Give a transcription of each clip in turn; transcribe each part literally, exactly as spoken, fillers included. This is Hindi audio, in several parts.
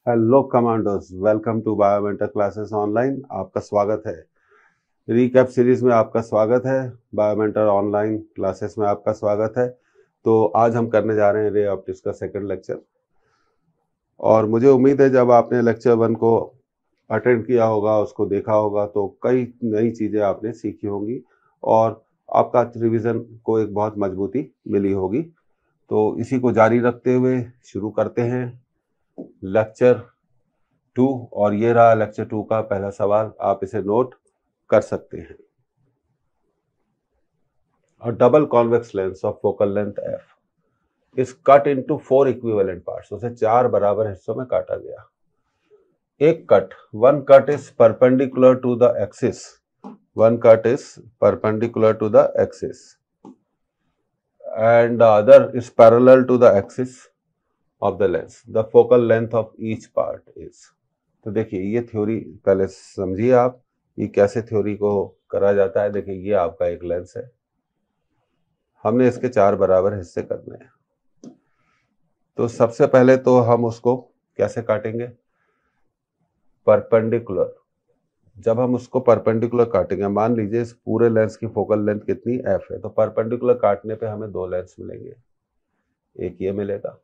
Hello commandos, welcome to Biomentor classes online. आपका स्वागत है। रीकैप सीरीज में आपका स्वागत है। बायोमेंटर ऑनलाइन क्लासेस में आपका स्वागत है। तो आज हम करने जा रहे हैं रे ऑप्टिक्स का सेकंड लेक्चर। और मुझे उम्मीद है जब आपने लेक्चर वन को अटेंड किया होगा, उसको देखा होगा, तो कई नई चीज़ें आपने सीखी होंगी और आपका रिवीजन को एक बहुत मजबूती मिली होगी। तो इसी को जारी रखते हुए शुरू करते हैं लेक्चर टू। और ये रहा लेक्चर टू का पहला सवाल, आप इसे नोट कर सकते हैं। A double convex lens of focal length f is cut into four equivalent parts. उसे चार बराबर हिस्सों में काटा गया। एक cut, one cut is perpendicular to the axis. One cut is perpendicular to the axis, and the other is parallel to the axis of the lens. The focal length of each part is. तो देखिए ये थ्योरी पहले समझिए आप, ये कैसे थ्योरी को करा जाता है। देखिए ये आपका एक लेंस है, हमने इसके चार बराबर हिस्से करने हैं। तो सबसे पहले तो हम उसको कैसे काटेंगे, परपेंडिकुलर। जब हम उसको परपेंडिकुलर काटेंगे, मान लीजिए इस पूरे लेंस की फोकल लेंथ कितनी एफ है, तो परपेंडिकुलर काटने पे हमें दो लेंस मिलेंगे। एक ये मिलेगा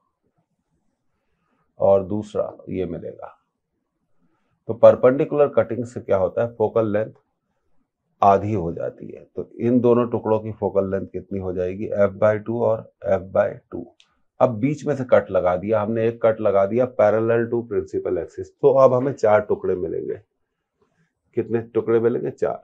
और दूसरा ये मिलेगा। तो परपेंडिकुलर कटिंग से क्या होता है, फोकल लेंथ आधी हो जाती है। तो इन दोनों टुकड़ों की फोकल लेंथ कितनी हो जाएगी, एफ बाई टू और एफ बाई टू। अब बीच में से कट लगा दिया हमने, एक कट लगा दिया पैरेलल टू प्रिंसिपल एक्सिस। तो अब हमें चार टुकड़े मिलेंगे। कितने टुकड़े मिलेंगे, चार।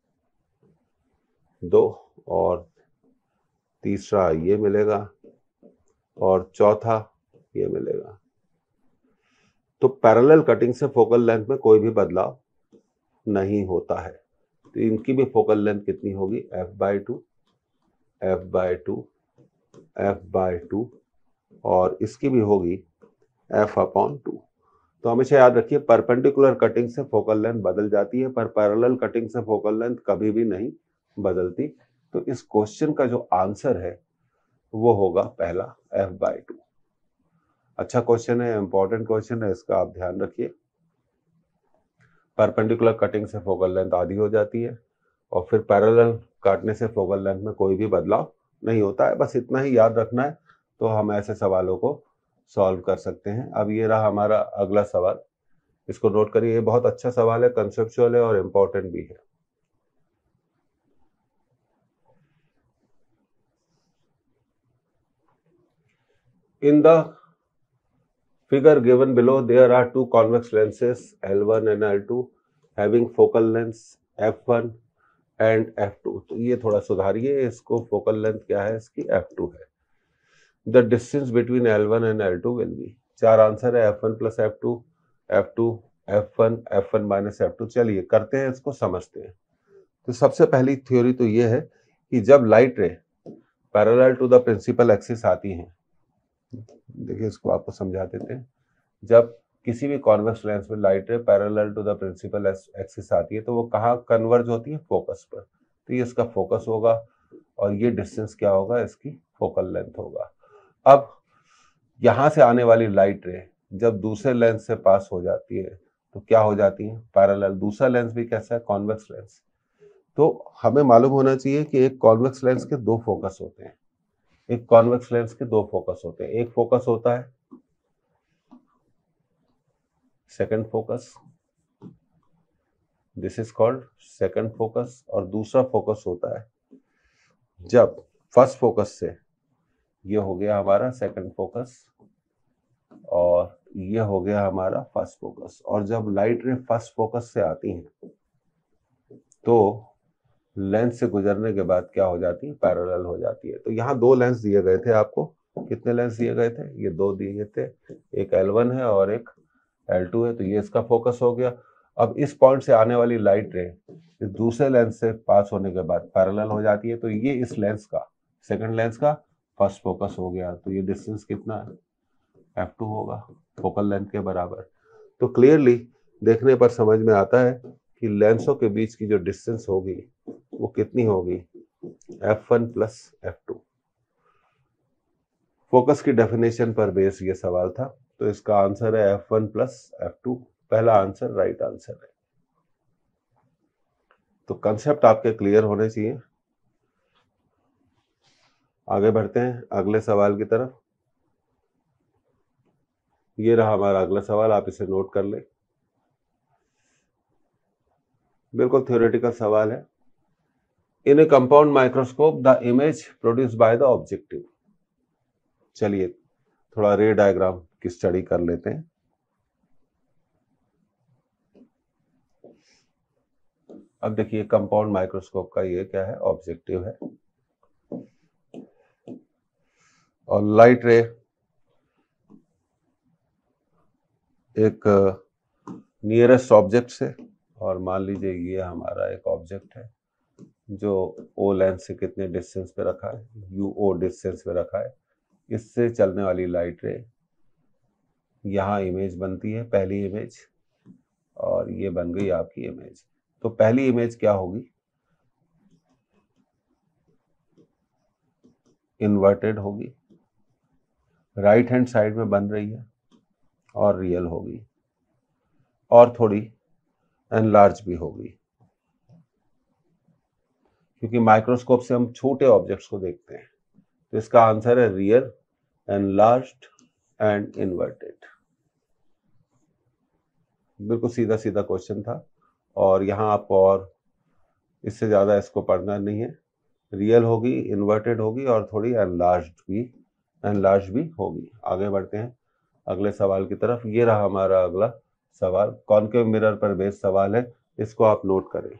दो और तीसरा ये मिलेगा और चौथा ये मिलेगा। तो पैरेलल कटिंग से फोकल लेंथ में कोई भी बदलाव नहीं होता है। तो इनकी भी फोकल लेंथ कितनी होगी, F by two, F by two, F by two, और इसकी भी होगी एफ अपॉन टू। तो हमेशा याद रखिए परपेंडिकुलर कटिंग से फोकल लेंथ बदल जाती है, पर पैरेलल कटिंग से फोकल लेंथ कभी भी नहीं बदलती। तो इस क्वेश्चन का जो आंसर है वो होगा पहला, एफ बाई टू। अच्छा क्वेश्चन है, इंपॉर्टेंट क्वेश्चन है, इसका आप ध्यान रखिए। परपेंडिकुलर कटिंग से फोकल लेंथ आधी हो जाती है और फिर पैरेलल काटने से फोकल लेंथ में कोई भी बदलाव नहीं होता है। बस इतना ही याद रखना है, तो हम ऐसे सवालों को सॉल्व कर सकते हैं। अब ये रहा हमारा अगला सवाल, इसको नोट करिए। ये बहुत अच्छा सवाल है, कंसेप्चुअल है और इंपॉर्टेंट भी है। In the figure given below, there are two convex lenses L one and L two having focal lengths F one and F two. तो ये थोड़ा सुधारिए इसको, फोकल लेंथ क्या है इसकी, F two है। The distance between L one and L two will be, चार आंसर है, F one plus F two, F two, F one, F one minus F two। चलिए करते हैं, इसको समझते हैं। तो सबसे पहली थ्योरी तो ये है कि जब light ray parallel to the principal axis आती हैं, देखिए इसको आपको समझा देते हैं। जब किसी भी कॉन्वेक्स लेंस में light ray parallel to the principal axis आती है, तो वो कहाँ कन्वर्ज होती है, फोकस पर। तो ये इसका फोकस होगा और ये डिस्टेंस क्या होगा, इसकी फोकल लेंथ होगा। अब यहां से आने वाली लाइट रे जब दूसरे लेंस से पास हो जाती है तो क्या हो जाती है, पैरेलल। दूसरा लेंस भी कैसा है, कॉन्वेक्स लेंस। तो हमें मालूम होना चाहिए कि एक कॉन्वेक्स लेंस के दो फोकस होते हैं। एक कॉन्वेक्स लेंस के दो फोकस होते हैं। एक फोकस होता है second focus, this is called second focus. और दूसरा फोकस होता है जब फर्स्ट फोकस से, ये हो गया हमारा सेकंड फोकस और ये हो गया हमारा फर्स्ट फोकस, और जब लाइट रे फर्स्ट फोकस से आती हैं तो लेंस से गुजरने के बाद क्या हो जाती है, पैरेलल हो जाती है। तो यहाँ दो लेंस दिए गए थे आपको। कितने लेंस दिए गए थे, ये दो दिए थे, एक एल वन है और एक एल टू है। तो ये इसका फोकस हो गया। अब इस पॉइंट से आने वाली लाइट रे इस दूसरे लेंस से पास होने के बाद पैरेलल हो जाती है। तो ये इस लेंस का, सेकंड लेंस का फर्स्ट फोकस हो गया। तो ये डिस्टेंस कितना है, एफ टू होगा, फोकल लेंथ के बराबर। तो क्लियरली देखने पर समझ में आता है कि लेंसों के बीच की जो डिस्टेंस होगी वो कितनी होगी, F one plus F two. Focus की डेफिनेशन पर बेस ये सवाल था। तो इसका आंसर है F one plus F two. पहला आंसर राइट आंसर है। तो कंसेप्ट आपके क्लियर होने चाहिए। आगे बढ़ते हैं अगले सवाल की तरफ। ये रहा हमारा अगला सवाल, आप इसे नोट कर लें। बिल्कुल थ्योरेटिकल सवाल है। In a compound microscope the image produce by the objective. चलिए थोड़ा रे डायग्राम की स्टडी कर लेते हैं। अब देखिए कंपाउंड माइक्रोस्कोप का ये क्या है, ऑब्जेक्टिव है, और लाइट रे एक नियरेस्ट ऑब्जेक्ट से, और मान लीजिए ये हमारा एक ऑब्जेक्ट है जो ओ लेंस से कितने डिस्टेंस पे रखा है, यू ओ डिस्टेंस पे रखा है। इससे चलने वाली लाइट रे यहाँ इमेज बनती है, पहली इमेज, और ये बन गई आपकी इमेज। तो पहली इमेज क्या होगी, इन्वर्टेड होगी, राइट हैंड साइड में बन रही है, और रियल होगी, और थोड़ी एनलार्ज भी होगी, क्योंकि माइक्रोस्कोप से हम छोटे ऑब्जेक्ट्स को देखते हैं। तो इसका आंसर है रियल, एनलार्ज्ड एंड इन्वर्टेड। बिल्कुल सीधा सीधा क्वेश्चन था, और यहाँ आपको और इससे ज्यादा इसको पढ़ना नहीं है। रियल होगी, इन्वर्टेड होगी, और थोड़ी एनलार्ज्ड भी एनलार्ज भी होगी। आगे बढ़ते हैं अगले सवाल की तरफ। ये रहा हमारा अगला सवाल, कॉनकेव मिरर पर बेस्ड सवाल है, इसको आप नोट करें।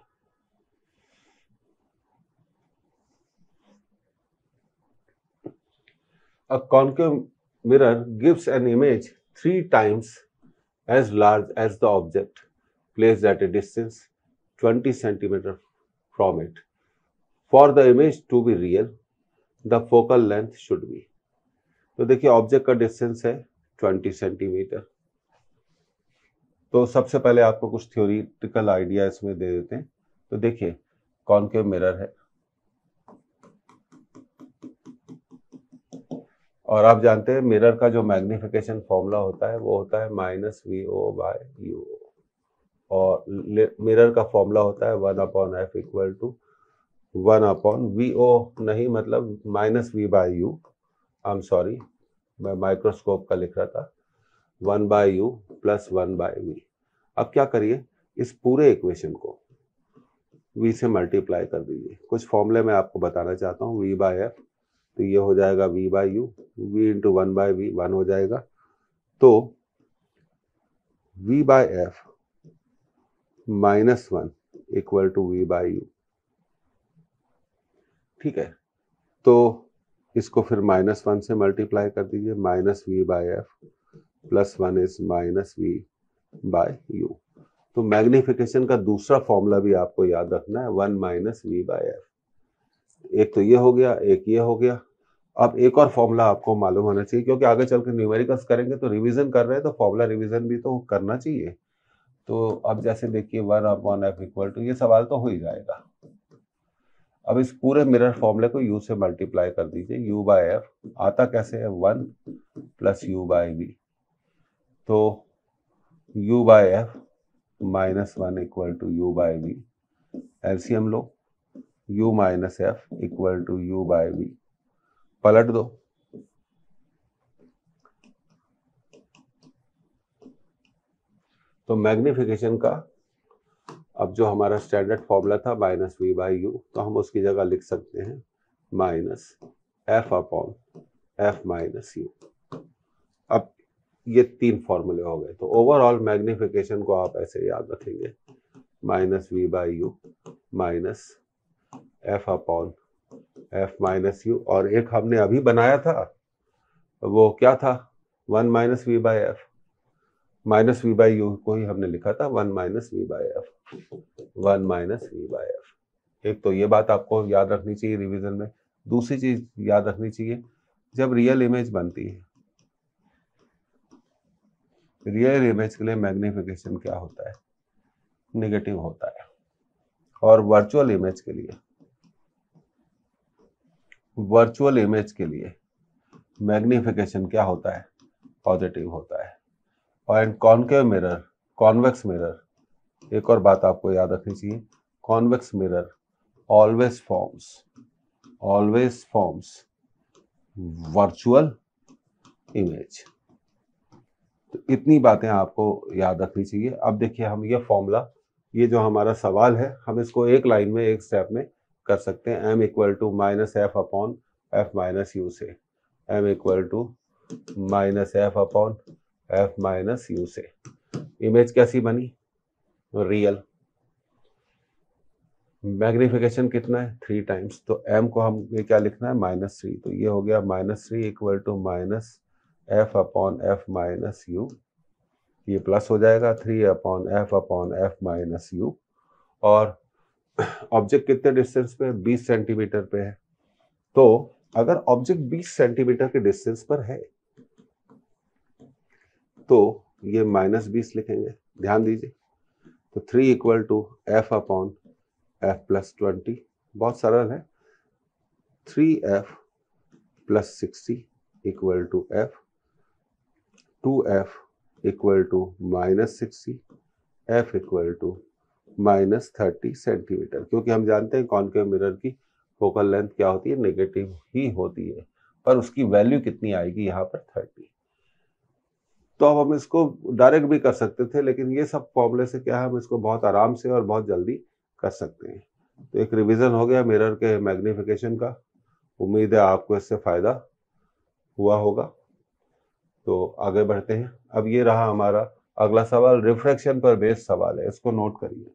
A concave mirror gives an image three times as large as the object placed at a distance twenty centimeters from it. For the image to be real, the focal length should be. तो देखिए ऑब्जेक्ट का डिस्टेंस है बीस सेंटीमीटर। तो सबसे पहले आपको कुछ थ्योरेटिकल आइडिया इसमें दे देते हैं। तो देखिए कॉनकेव मिरर है, और आप जानते हैं मिरर का जो मैग्निफिकेशन फॉर्मूला होता है वो होता है minus V O by U, और मिरर का फॉर्मूला होता है one upon F equal to one upon V O, नहीं मतलब minus V by U, I am sorry मैं माइक्रोस्कोप का लिख रहा था, one by U plus one by V. अब क्या करिए, इस पूरे इक्वेशन को v से मल्टीप्लाई कर दीजिए। कुछ फॉर्मूले मैं आपको बताना चाहता हूँ, v बाय एफ, तो ये हो जाएगा v by U, v into one by V, one हो जाएगा। तो v by F minus one equal to V by U, ठीक है। तो इसको फिर माइनस वन से मल्टीप्लाई कर दीजिए, minus V by F plus one is minus V by U. तो मैग्निफिकेशन का दूसरा फॉर्मूला भी आपको याद रखना है, one minus V by F. एक तो ये हो गया, एक ये हो गया। अब एक और फॉर्मूला आपको मालूम होना चाहिए, क्योंकि आगे चल के न्यूमेरिकल्स करेंगे तो रिवीजन कर रहे हैं, तो फॉर्मूला रिवीजन भी तो करना चाहिए। तो अब जैसे देखिए one upon F equal to, ये सवाल तो हो ही जाएगा। अब इस पूरे मिरर फॉर्मूले को u से मल्टीप्लाई कर दीजिए, u बाय एफ आता कैसे है, one plus U by V. तो u by F minus one equal to U by V, LCM लो, u minus F equal to U by V, पलट दो, तो मैग्निफिकेशन का अब जो हमारा स्टैंडर्ड फॉर्मूला था माइनस वी बाई यू, तो हम उसकी जगह लिख सकते हैं minus F upon F minus U. अब ये तीन फॉर्मूले हो गए, तो ओवरऑल मैग्निफिकेशन को आप ऐसे याद रखेंगे, minus we by U minus F upon F minus U, और एक हमने अभी बनाया था वो क्या था, one minus we by F, minus we by U को ही हमने लिखा था one minus we by F, one minus we by F. एक तो ये बात आपको याद रखनी चाहिए रिवीजन में। दूसरी चीज याद रखनी चाहिए, जब रियल इमेज बनती है, रियल इमेज के लिए मैग्निफिकेशन क्या होता है, नेगेटिव होता है, और वर्चुअल इमेज के लिए वर्चुअल इमेज के लिए मैग्निफिकेशन क्या होता है, पॉजिटिव होता है। और and concave mirror, convex mirror, एक और बात आपको याद रखनी चाहिए, convex mirror always forms always forms virtual image. तो इतनी बातें आपको याद रखनी चाहिए। अब देखिए हम ये फॉर्मूला, ये जो हमारा सवाल है, हम इसको एक लाइन में एक स्टेप में कर सकते हैं। M equal to minus F upon F minus U से, M equal to minus F upon F minus U से। इमेज कैसी बनी? रियल। मैग्निफिकेशन कितना है? Three times. तो एम को हम ये क्या लिखना है? Minus three. तो ये हो गया minus three equal to minus F upon F minus U. ये प्लस हो जाएगा three upon F upon F minus U. और ऑब्जेक्ट कितने डिस्टेंस पे है? बीस सेंटीमीटर पे है। तो अगर ऑब्जेक्ट बीस सेंटीमीटर के डिस्टेंस पर है तो ये माइनस बीस लिखेंगे, ध्यान दीजिए। तो three equal to F upon F plus twenty, बहुत सरल है। Three F plus sixty equal to F, two F equal to minus sixty, F equal to minus thirty centimetre. क्योंकि हम जानते हैं कॉनकेव मिरर की फोकल लेंथ क्या होती है? नेगेटिव ही होती है, पर उसकी वैल्यू कितनी आएगी यहाँ पर? थर्टी। तो अब हम इसको डायरेक्ट भी कर सकते थे, लेकिन ये सब फॉर्मूले से क्या है, हम इसको बहुत आराम से और बहुत जल्दी कर सकते हैं। तो एक रिवीजन हो गया मिरर के मैग्निफिकेशन का। उम्मीद है आपको इससे फायदा हुआ होगा। तो आगे बढ़ते हैं। अब ये रहा हमारा अगला सवाल, रिफ्रैक्शन पर बेस्ड सवाल है, इसको नोट करिए।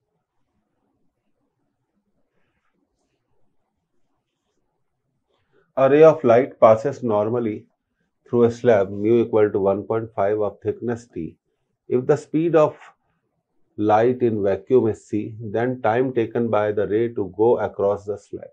A ray of light passes normally through a slab mu equal to one point five of thickness t. If the speed of light in vacuum is c, then time taken by the ray to go across the slab.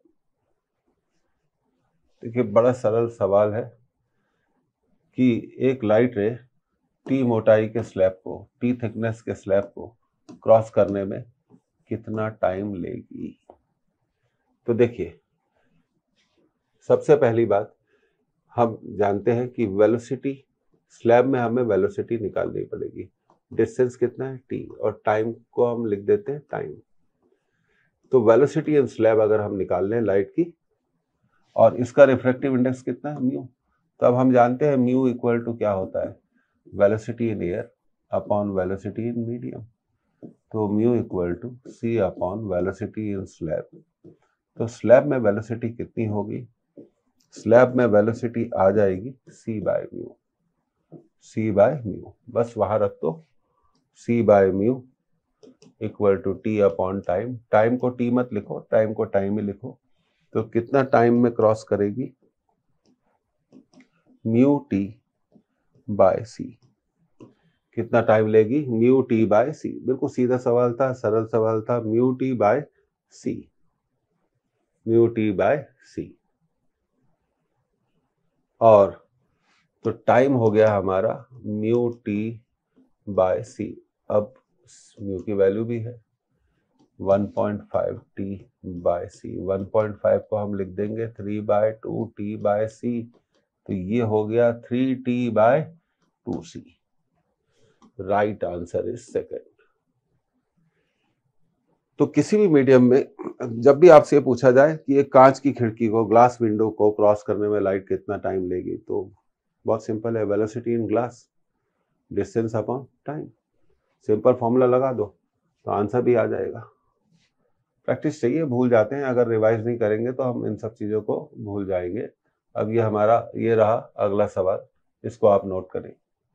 देखिए बड़ा सरल सवाल है कि एक लाइट रे टी मोटाई के स्लैब को, टी थिकनेस के स्लैब को क्रॉस करने में कितना टाइम लेगी। तो देखिए सबसे पहली बात, हम जानते हैं कि वेलोसिटी, स्लैब में हमें वेलोसिटी निकालनी पड़ेगी। डिस्टेंस कितना है? टी, और टाइम को हम लिख देते हैं टाइम। तो वेलोसिटी इन स्लैब अगर हम निकाल लें लाइट की, और इसका रिफ्रैक्टिव इंडेक्स कितना है? म्यू। तो अब हम जानते हैं म्यू इक्वल टू क्या होता है? Velocity in air upon velocity in medium. तो mu equal to C upon velocity in slab. तो स्लैब में वेलोसिटी कितनी होगी? स्लैब में वेलोसिटी आ जाएगी C by mu, C by mu, बस वहां रख दो। C by mu equal to T upon time. Time को टी मत लिखो, टाइम को टाइम ही लिखो। तो कितना टाइम में क्रॉस करेगी? Mu T by C. कितना टाइम लेगी? Mu T by C. बिल्कुल सीधा सवाल था, सरल सवाल था। Mu T by C, mu T by C. और तो टाइम हो गया हमारा म्यू टी बाय सी। अब म्यू की वैल्यू भी है one point five T by C. One point five को हम लिख देंगे three by two T by C. तो ये हो गया three T by two C. Right answer is second. तो किसी भी मीडियम में जब भी आपसे ये पूछा जाए कि एक कांच की खिड़की को, ग्लास विंडो को क्रॉस करने में लाइट कितना टाइम लेगी, तो बहुत सिंपल है, velocity in glass distance upon time. Simple formula लगा दो तो आंसर भी आ जाएगा। प्रैक्टिस चाहिए, भूल जाते हैं, अगर रिवाइज नहीं करेंगे तो हम इन सब चीज़ों को भूल जाएंगे। अब ये हमारा ये रहा अगला सवाल, इसको आप नोट करें।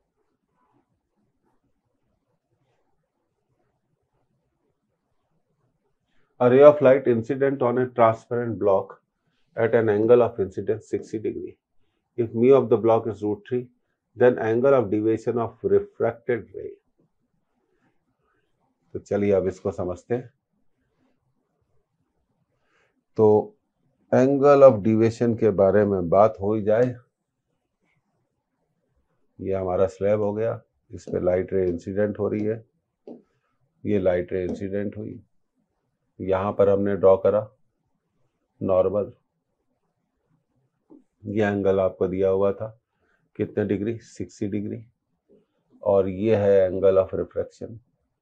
A ray of light incident on a transparent block at an angle of incidence sixty degree. If mu of the block is root three, then angle of deviation of refracted ray. तो चलिए अब इसको समझते हैं। तो एंगल ऑफ डिविएशन के बारे में बात हो ही जाए। ये हमारा स्लैब हो गया, इस पे लाइट रे इंसिडेंट हो रही है, ये लाइट रे इंसिडेंट हुई, यहाँ पर हमने ड्रॉ करा नॉर्मल, ये एंगल आपको दिया हुआ था। कितने डिग्री, साठ डिग्री, और ये है एंगल ऑफ रिफ्रैक्शन,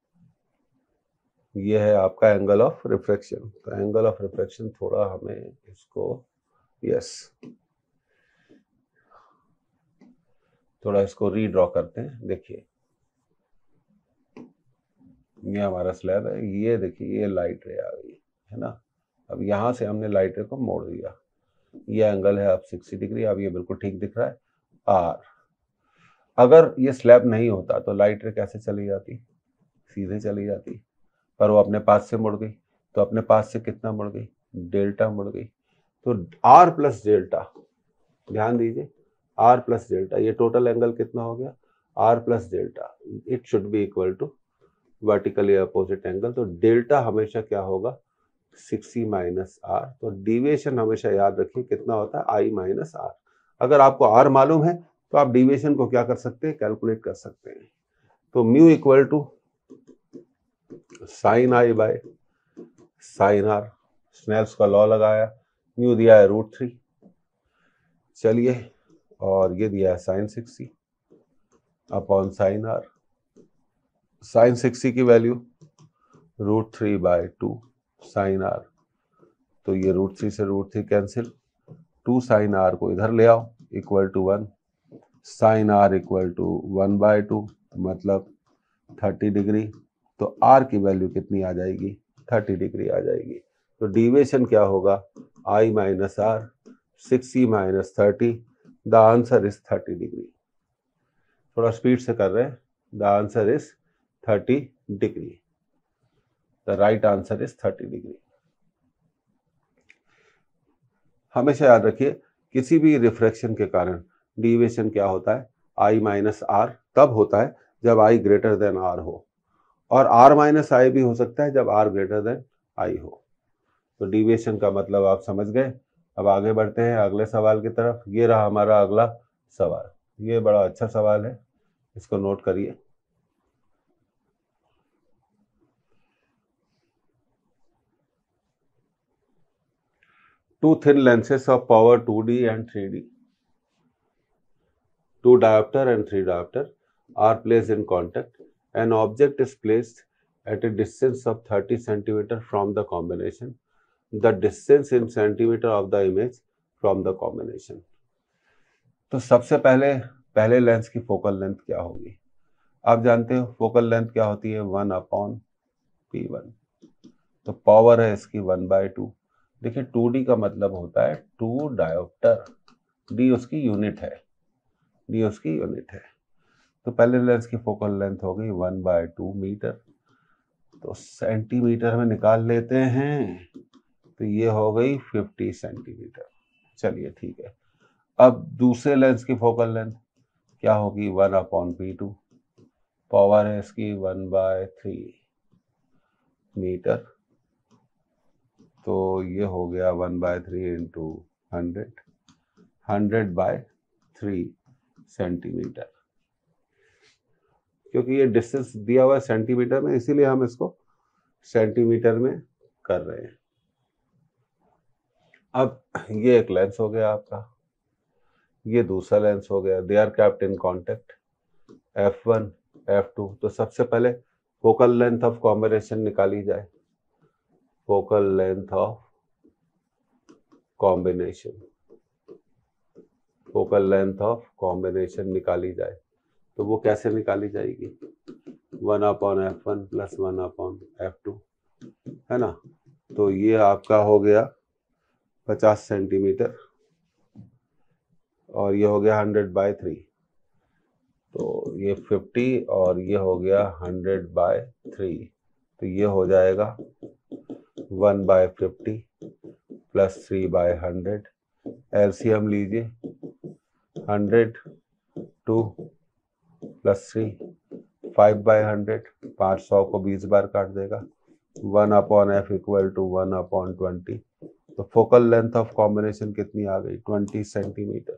ये है आपका एंगल ऑफ रिफ्रैक्शन। तो एंगल ऑफ रिफ्रैक्शन थोड़ा हमें इसको, यस, थोड़ा इसको रीड्रॉ करते हैं। देखिए ये हमारा स्लैब है, ये देखिए ये लाइट रे आ गई है ना। अब यहाँ से हमने लाइट रे को मोड़ दिया, ये एंगल है अब साठ डिग्री, अब ये बिल्कुल ठीक दिख रहा है आर। अगर ये स्लैब नहीं होता तो लाइट रे कैसे चली जाती, सीधे चली जाती, पर वो अपने पास से मुड़ गई। तो अपने पास से कितना मुड़ गई, डेल्टा मुड़ गई। तो आर प्लस डेल्टा, ध्यान दीजिए, आर प्लस डेल्टा, ये टोटल एंगल कितना हो गया, R plus delta, it should be equal to vertically opposite angle. तो डेल्टा हमेशा क्या होगा, सिक्सटी माइनस आर। तो डिविएशन हमेशा याद रखिए कितना होता है, आई माइनस आर। अगर आपको आर मालूम है तो आप डिविएशन को क्या कर सकते हैं, कैलकुलेट कर सकते हैं। तो mu equal to sine I by sine R, Snell's का लॉ लगाया, म्यू दिया है रूट थ्री, चलिए, और ये दिया है sine sixty upon sine R. Sine sixty की value root three by two sine R, तो ये रूट थ्री से root three cancel, two sine R को इधर ले आओ equal to one, sine R equal to one by two, मतलब थर्टी डिग्री। तो आर की वैल्यू कितनी आ जाएगी, थर्टी डिग्री आ जाएगी। तो डिविएशन क्या होगा, I minus R, sixty minus thirty, the answer is thirty degree. थोड़ा स्पीड से कर रहे हैं, the answer is thirty degree, the right answer is thirty degree. हमेशा याद रखिए किसी भी रिफ्रैक्शन के कारण डिविएशन क्या होता है, आई माइनस आर तब होता है जब आई ग्रेटर देन आर हो, और आर माइनस आई भी हो सकता है जब आर ग्रेटर देन आई हो। तो डिविएशन का मतलब आप समझ गए। अब आगे बढ़ते हैं अगले सवाल की तरफ। ये रहा हमारा अगला सवाल, ये बड़ा अच्छा सवाल है, इसको नोट करिए। Two thin lenses of power two D and three D, two diopter and three diopter are placed in contact. An object is placed at a distance of thirty centimeter from the combination. The distance in centimeter of the image from the combination. तो सबसे पहले पहले लेंस की फोकल लेंथ क्या होगी, आप जानते हो फोकल लेंथ क्या होती है, वन अपॉन पी वन। तो पावर है इसकी वन बाय टू। देखिए टू डी का मतलब होता है टू डायोप्टर, डी उसकी यूनिट है, डी उसकी यूनिट है। तो पहले लेंस की फोकल लेंथ हो गई वन बाय टू मीटर, तो सेंटीमीटर में निकाल लेते हैं, तो ये हो गई फिफ्टी सेंटीमीटर। चलिए ठीक है। अब दूसरे लेंस की फोकल लेंथ क्या होगी, one upon P two, power है इसकी वन बाय थ्री मीटर, तो ये हो गया one by three into hundred, hundred by three centimetre. क्योंकि ये डिस्टेंस दिया हुआ है सेंटीमीटर में, इसीलिए हम इसको सेंटीमीटर में कर रहे हैं। अब ये एक लेंस हो गया आपका, ये दूसरा लेंस हो गया, they are kept in contact, F one F two. तो सबसे पहले फोकल लेंथ ऑफ कॉम्बिनेशन निकाली जाए, focal length of combination, focal length of combination निकाली जाए, तो वो कैसे निकाली जाएगी, one upon F one plus one upon F two, है ना। तो ये आपका हो गया पचास सेंटीमीटर, और ये हो गया हंड्रेड बाय थ्री, तो ये फिफ्टी, और ये हो गया हंड्रेड बाय थ्री, तो ये हो जाएगा one by fifty plus three by hundred. LCM लीजिए, hundred two plus three, five by hundred, पाँच सौ को बीस बार काट देगा, one upon F equal to one upon twenty. तो फोकल लेंथ ऑफ कॉम्बिनेशन कितनी आ गई, ट्वेंटी सेंटीमीटर।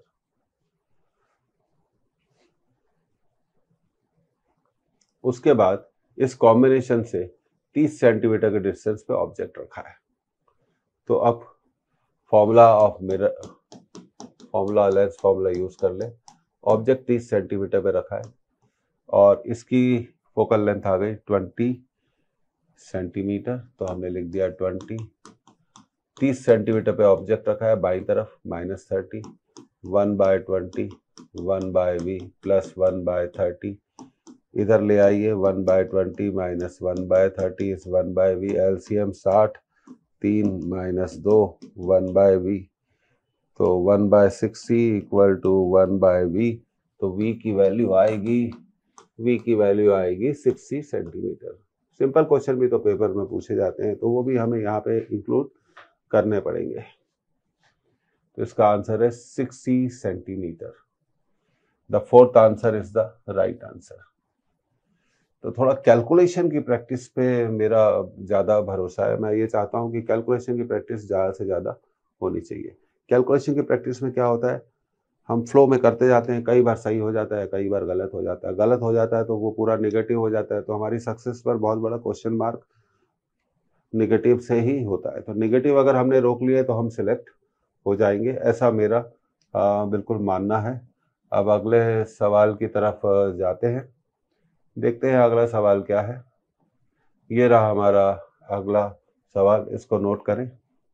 उसके बाद इस कॉम्बिनेशन से तीस सेंटीमीटर के डिस्टेंस पे ऑब्जेक्ट रखा है। तो अब formula of mirror, formula lens formula use कर ले, ऑब्जेक्ट तीस सेंटीमीटर पे रखा है और इसकी फोकल लेंथ आ गई ट्वेंटी सेंटीमीटर, तो हमने लिख दिया ट्वेंटी। तीस सेंटीमीटर पे ऑब्जेक्ट रखा है, बाई तरफ minus thirty, one by twenty, one by V plus one by thirty, इधर ले आइए one by twenty minus one by thirty इस वन बाय वी, एलसीएम साठ, तीन माइनस दो वन बाय वी, तो one by sixty equal to one by V, तो वी की वैल्यू आएगी वी की वैल्यू आएगी सिक्सटी सेंटीमीटर। सिंपल क्वेश्चन भी तो पेपर में पूछे जाते हैं, तो वो भी हमें यहाँ पे इंक्लूड करने पड़ेंगे। तो इसका आंसर है sixty centimetre. The fourth answer is the right answer. तो थोड़ा कैलकुलेशन की प्रैक्टिस पे मेरा ज़्यादा भरोसा है। मैं ये चाहता हूँ कि कैलकुलेशन की प्रैक्टिस ज़्यादा से ज़्यादा होनी चाहिए। कैलकुलेशन की प्रैक्टिस में क्या होता है, हम फ्लो में करते जाते हैं, कई बार सही हो जाता है, कई बार गलत हो जाता है। गलत हो जाता है तो वो पूरा नेगेटिव हो जाता है, तो हमारी सक्सेस पर बहुत बड़ा क्वेश्चन मार्क नेगेटिव से ही होता है। तो नेगेटिव अगर हमने रोक लिए तो हम सिलेक्ट हो जाएंगे, ऐसा मेरा आ, बिल्कुल मानना है। अब अगले सवाल की तरफ जाते हैं, देखते हैं अगला सवाल क्या है। ये रहा हमारा अगला सवाल, इसको नोट करें।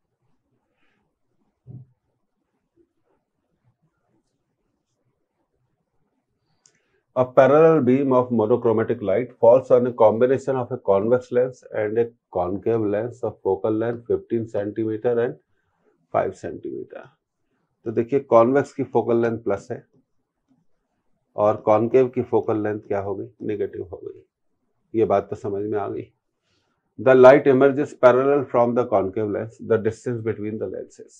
A parallel beam of monochromatic light falls on a combination of a convex lens and a concave lens of focal length fifteen centimeter and five centimeter। तो देखिए कॉन्वेक्स की फोकल लेंथ प्लस है और कॉन्केव की फोकल लेंथ क्या हो गई, नेगेटिव हो गई। ये बात तो समझ में आ गई। The light emerges parallel from the concave lens, the distance between the lenses।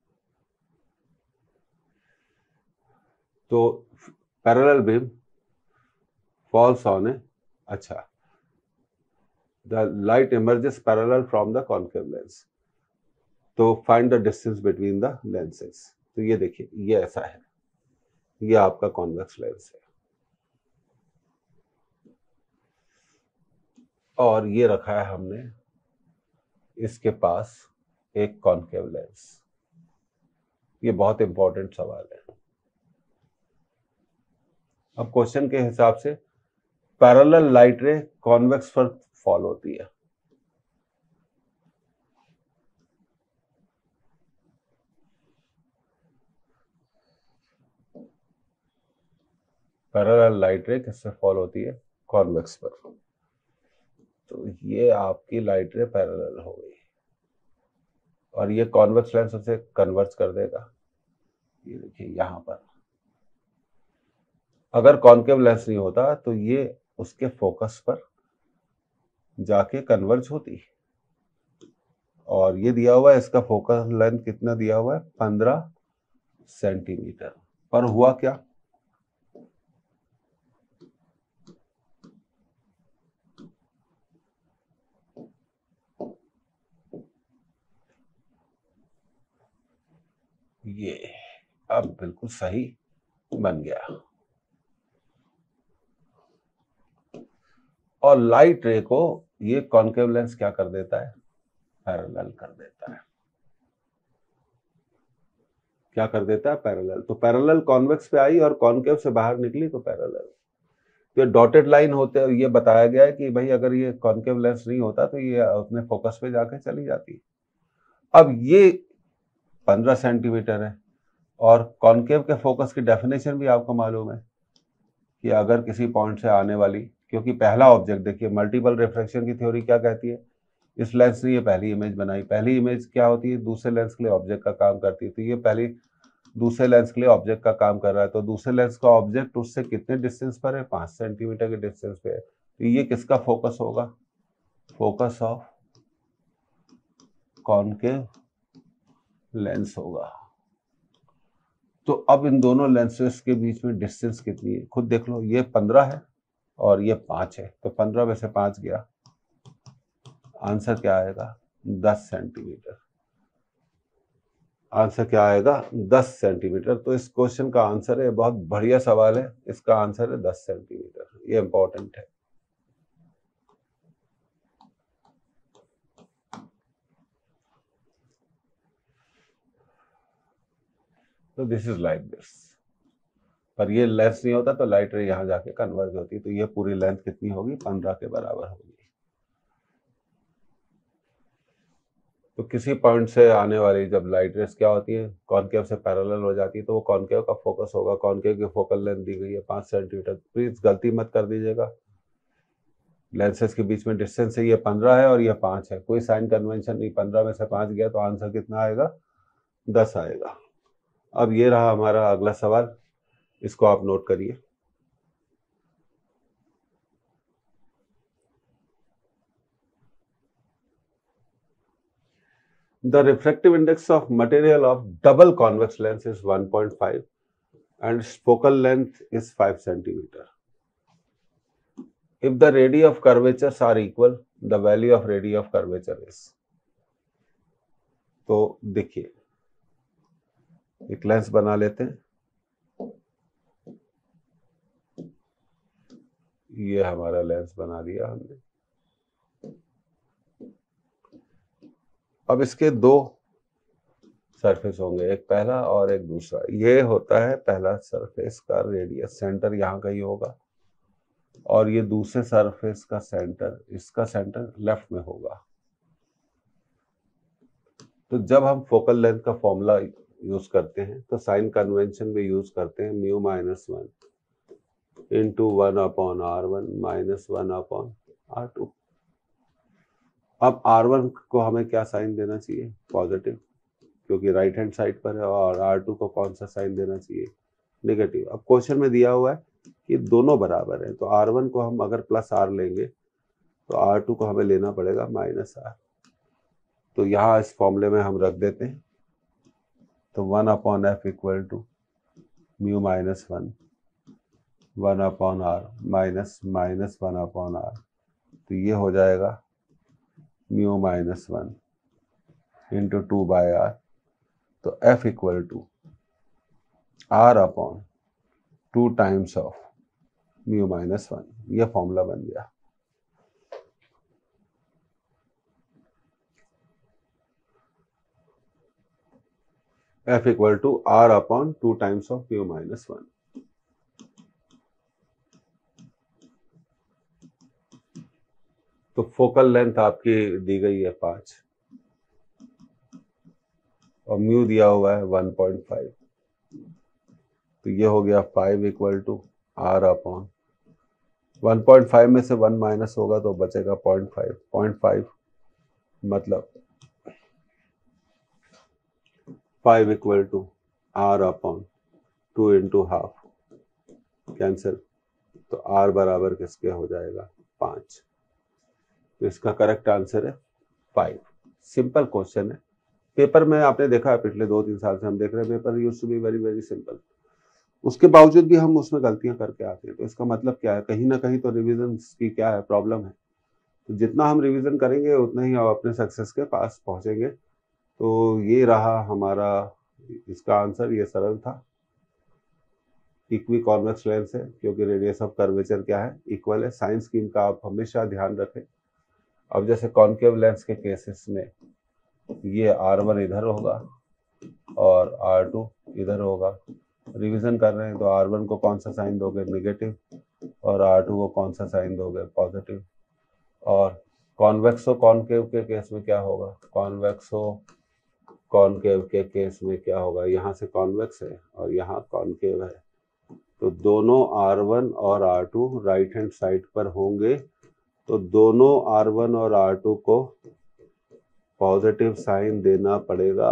तो parallel beam falls on a, अच्छा, the light emerges parallel from the concave lens, तो find the distance between the lenses। तो ये देखिए ये ऐसा है, ये आपका कॉन्वेक्स लेंस है और ये रखा है हमने इसके पास एक कॉन्केव लेंस। ये बहुत इंपॉर्टेंट सवाल है। अब क्वेश्चन के हिसाब से पैरेलल लाइट रे कॉन्वेक्स पर फॉल होती है, पैरेलल लाइट रे किससे फॉल होती है, कॉन्वेक्स पर। तो ये आपकी लाइट रे पैरेलल हो गई और ये कॉन्वेक्स लेंस उसे कन्वर्ज कर देगा। ये देखिए यहां पर अगर कॉन्केव लेंस नहीं होता तो ये उसके फोकस पर जाके कन्वर्ज होती, और ये दिया हुआ है इसका फोकस लेंथ कितना दिया हुआ है, पंद्रह सेंटीमीटर। पर हुआ क्या, ये अब बिल्कुल सही बन गया और लाइट रे को ये कॉन्केव लेंस क्या कर देता है, पैरेलल कर देता है। क्या कर देता है, पैरेलल। तो पैरेलल कॉन्वेक्स पे आई और कॉन्केव से बाहर निकली तो पैरेलल। तो ये डॉटेड लाइन होते हैं, ये बताया गया है कि भाई अगर ये कॉन्केव लेंस नहीं होता तो ये अपने फोकस पे जाके चली जाती। अब ये पंद्रह सेंटीमीटर है और कॉन्केव के फोकस की डेफिनेशन भी आपको मालूम है कि अगर किसी पॉइंट से आने वाली, क्योंकि पहला ऑब्जेक्ट देखिए मल्टीपल रिफ्रैक्शन की थ्योरी क्या कहती है, इस लेंस ने ये पहली इमेज बनाई, पहली इमेज क्या होती है, दूसरे लेंस के लिए ऑब्जेक्ट का काम करती है। तो ये पहली दूसरे लेंस के लिए ऑब्जेक्ट का काम कर रहा है, तो दूसरे लेंस का ऑब्जेक्ट उससे कितने डिस्टेंस पर है, पांच सेंटीमीटर के डिस्टेंस पे है। तो ये किसका फोकस होगा, फोकस ऑफ कॉन्केव लेंस होगा। तो अब इन दोनों लेंसेस के बीच में डिस्टेंस कितनी है, खुद देख लो, ये पंद्रह है और ये पांच है, तो पंद्रह में से पांच गया, आंसर क्या आएगा, दस सेंटीमीटर। आंसर क्या आएगा, दस सेंटीमीटर। तो इस क्वेश्चन का आंसर है, बहुत बढ़िया सवाल है, इसका आंसर है दस सेंटीमीटर। ये इंपॉर्टेंट है। तो दिस इज लाइक दिस। पर ये लेंथ नहीं होता तो लाइट रे यहाँ जाके कन्वर्ज होती, तो ये पूरी लेंथ कितनी होगी, पंद्रह के बराबर होगी। तो किसी पॉइंट से आने वाली जब लाइट रेस क्या होती है, कॉनकेव से पैरेलल हो जाती है, तो वो कॉनकेव का फोकस होगा। कॉनकेव की फोकल लेंथ दी गई है पाँच सेंटीमीटर। प्लीज गलती मत कर दीजिएगा, लेंसेज के बीच में डिस्टेंस है, ये पंद्रह है और ये पाँच है, कोई साइन कन्वेंशन नहीं। पंद्रह में से पाँच गया तो आंसर कितना आएगा, दस आएगा। अब ये रहा हमारा अगला सवाल, इसको आप नोट करिए। The refractive index of material of double convex lens is one point five and focal length is five centimeter. If the radii of curvatures are equal, the value of radii of curvature is. तो देखिए, एक लेंस बना लेते हैं। ये हमारा लेंस बना दिया हमने। अब इसके दो सरफेस होंगे, एक पहला और एक दूसरा। ये होता है पहला सरफेस का रेडियस, सेंटर यहाँ कहीं होगा, और ये दूसरे सरफेस का सेंटर, इसका सेंटर लेफ्ट में होगा। तो जब हम फोकल लेंथ का फॉर्मूला यूज करते हैं तो साइन कन्वेंशन में यूज करते हैं mu minus one into one upon R one minus one upon R two. अब आर वन को हमें क्या साइन देना चाहिए, पॉजिटिव, क्योंकि राइट हैंड साइड पर है, और आर टू को कौन सा साइन देना चाहिए, नेगेटिव। अब क्वेश्चन में दिया हुआ है कि दोनों बराबर है, तो आर वन को हम अगर प्लस आर लेंगे तो आर टू को हमें लेना पड़ेगा माइनस आर। तो यहाँ इस फॉर्मूले में हम रख देते हैं, तो one upon F equal to mu minus one one upon R minus minus one upon R. तो ये हो जाएगा mu minus one into two by R. तो F equal to R upon two times of mu minus one. ये फॉर्मूला बन गया। F equal to R upon two times of mu minus one. तो फोकल लेंथ आपकी दी गई है पांच और म्यू दिया हुआ है वन पॉइंट फाइव। तो ये हो गया five equal to R upon one point five में से वन माइनस होगा तो बचेगा पॉइंट फाइव। पॉइंट फाइव मतलब five equal to R upon two into half, cancel. तो आर बराबर किसके हो जाएगा, पांच। तो इसका करेक्ट आंसर है फाइव। सिंपल क्वेश्चन है। पेपर में आपने देखा है, पिछले दो तीन साल से हम देख रहे हैं, paper used to be very very simple. उसके बावजूद भी हम उसमें गलतियां करके आते हैं। तो इसका मतलब क्या है, कहीं ना कहीं तो रिवीजन की क्या है, प्रॉब्लम है। तो जितना हम रिवीजन करेंगे उतना ही हम अपने सक्सेस के पास पहुंचेंगे। तो ये रहा हमारा इसका आंसर। ये सरल था। इक्वी कॉन्वेक्स लेंस है क्योंकि रेडियस ऑफ कर्वेचर क्या है, इक्वल है। साइंस स्कीम का आप हमेशा ध्यान रखें। अब जैसे कॉन्केव लेंस के केसेस में ये आर वन इधर होगा और आर टू इधर होगा। रिवीजन कर रहे हैं तो आर वन को कौन सा साइन दोगे, नेगेटिव, और आर टू को कौन सा साइन दोगे, पॉजिटिव। और कॉन्वेक्सो कॉनकेव के केस में क्या होगा, कॉन्वेक्सो कॉनकेव के केस में क्या होगा, यहाँ से कॉन्वेक्स है और यहाँ कॉनकेव है, तो दोनों आर वन और R two right hand side पर होंगे। तो दोनों आर वन और आर टू को पॉजिटिव साइन देना पड़ेगा।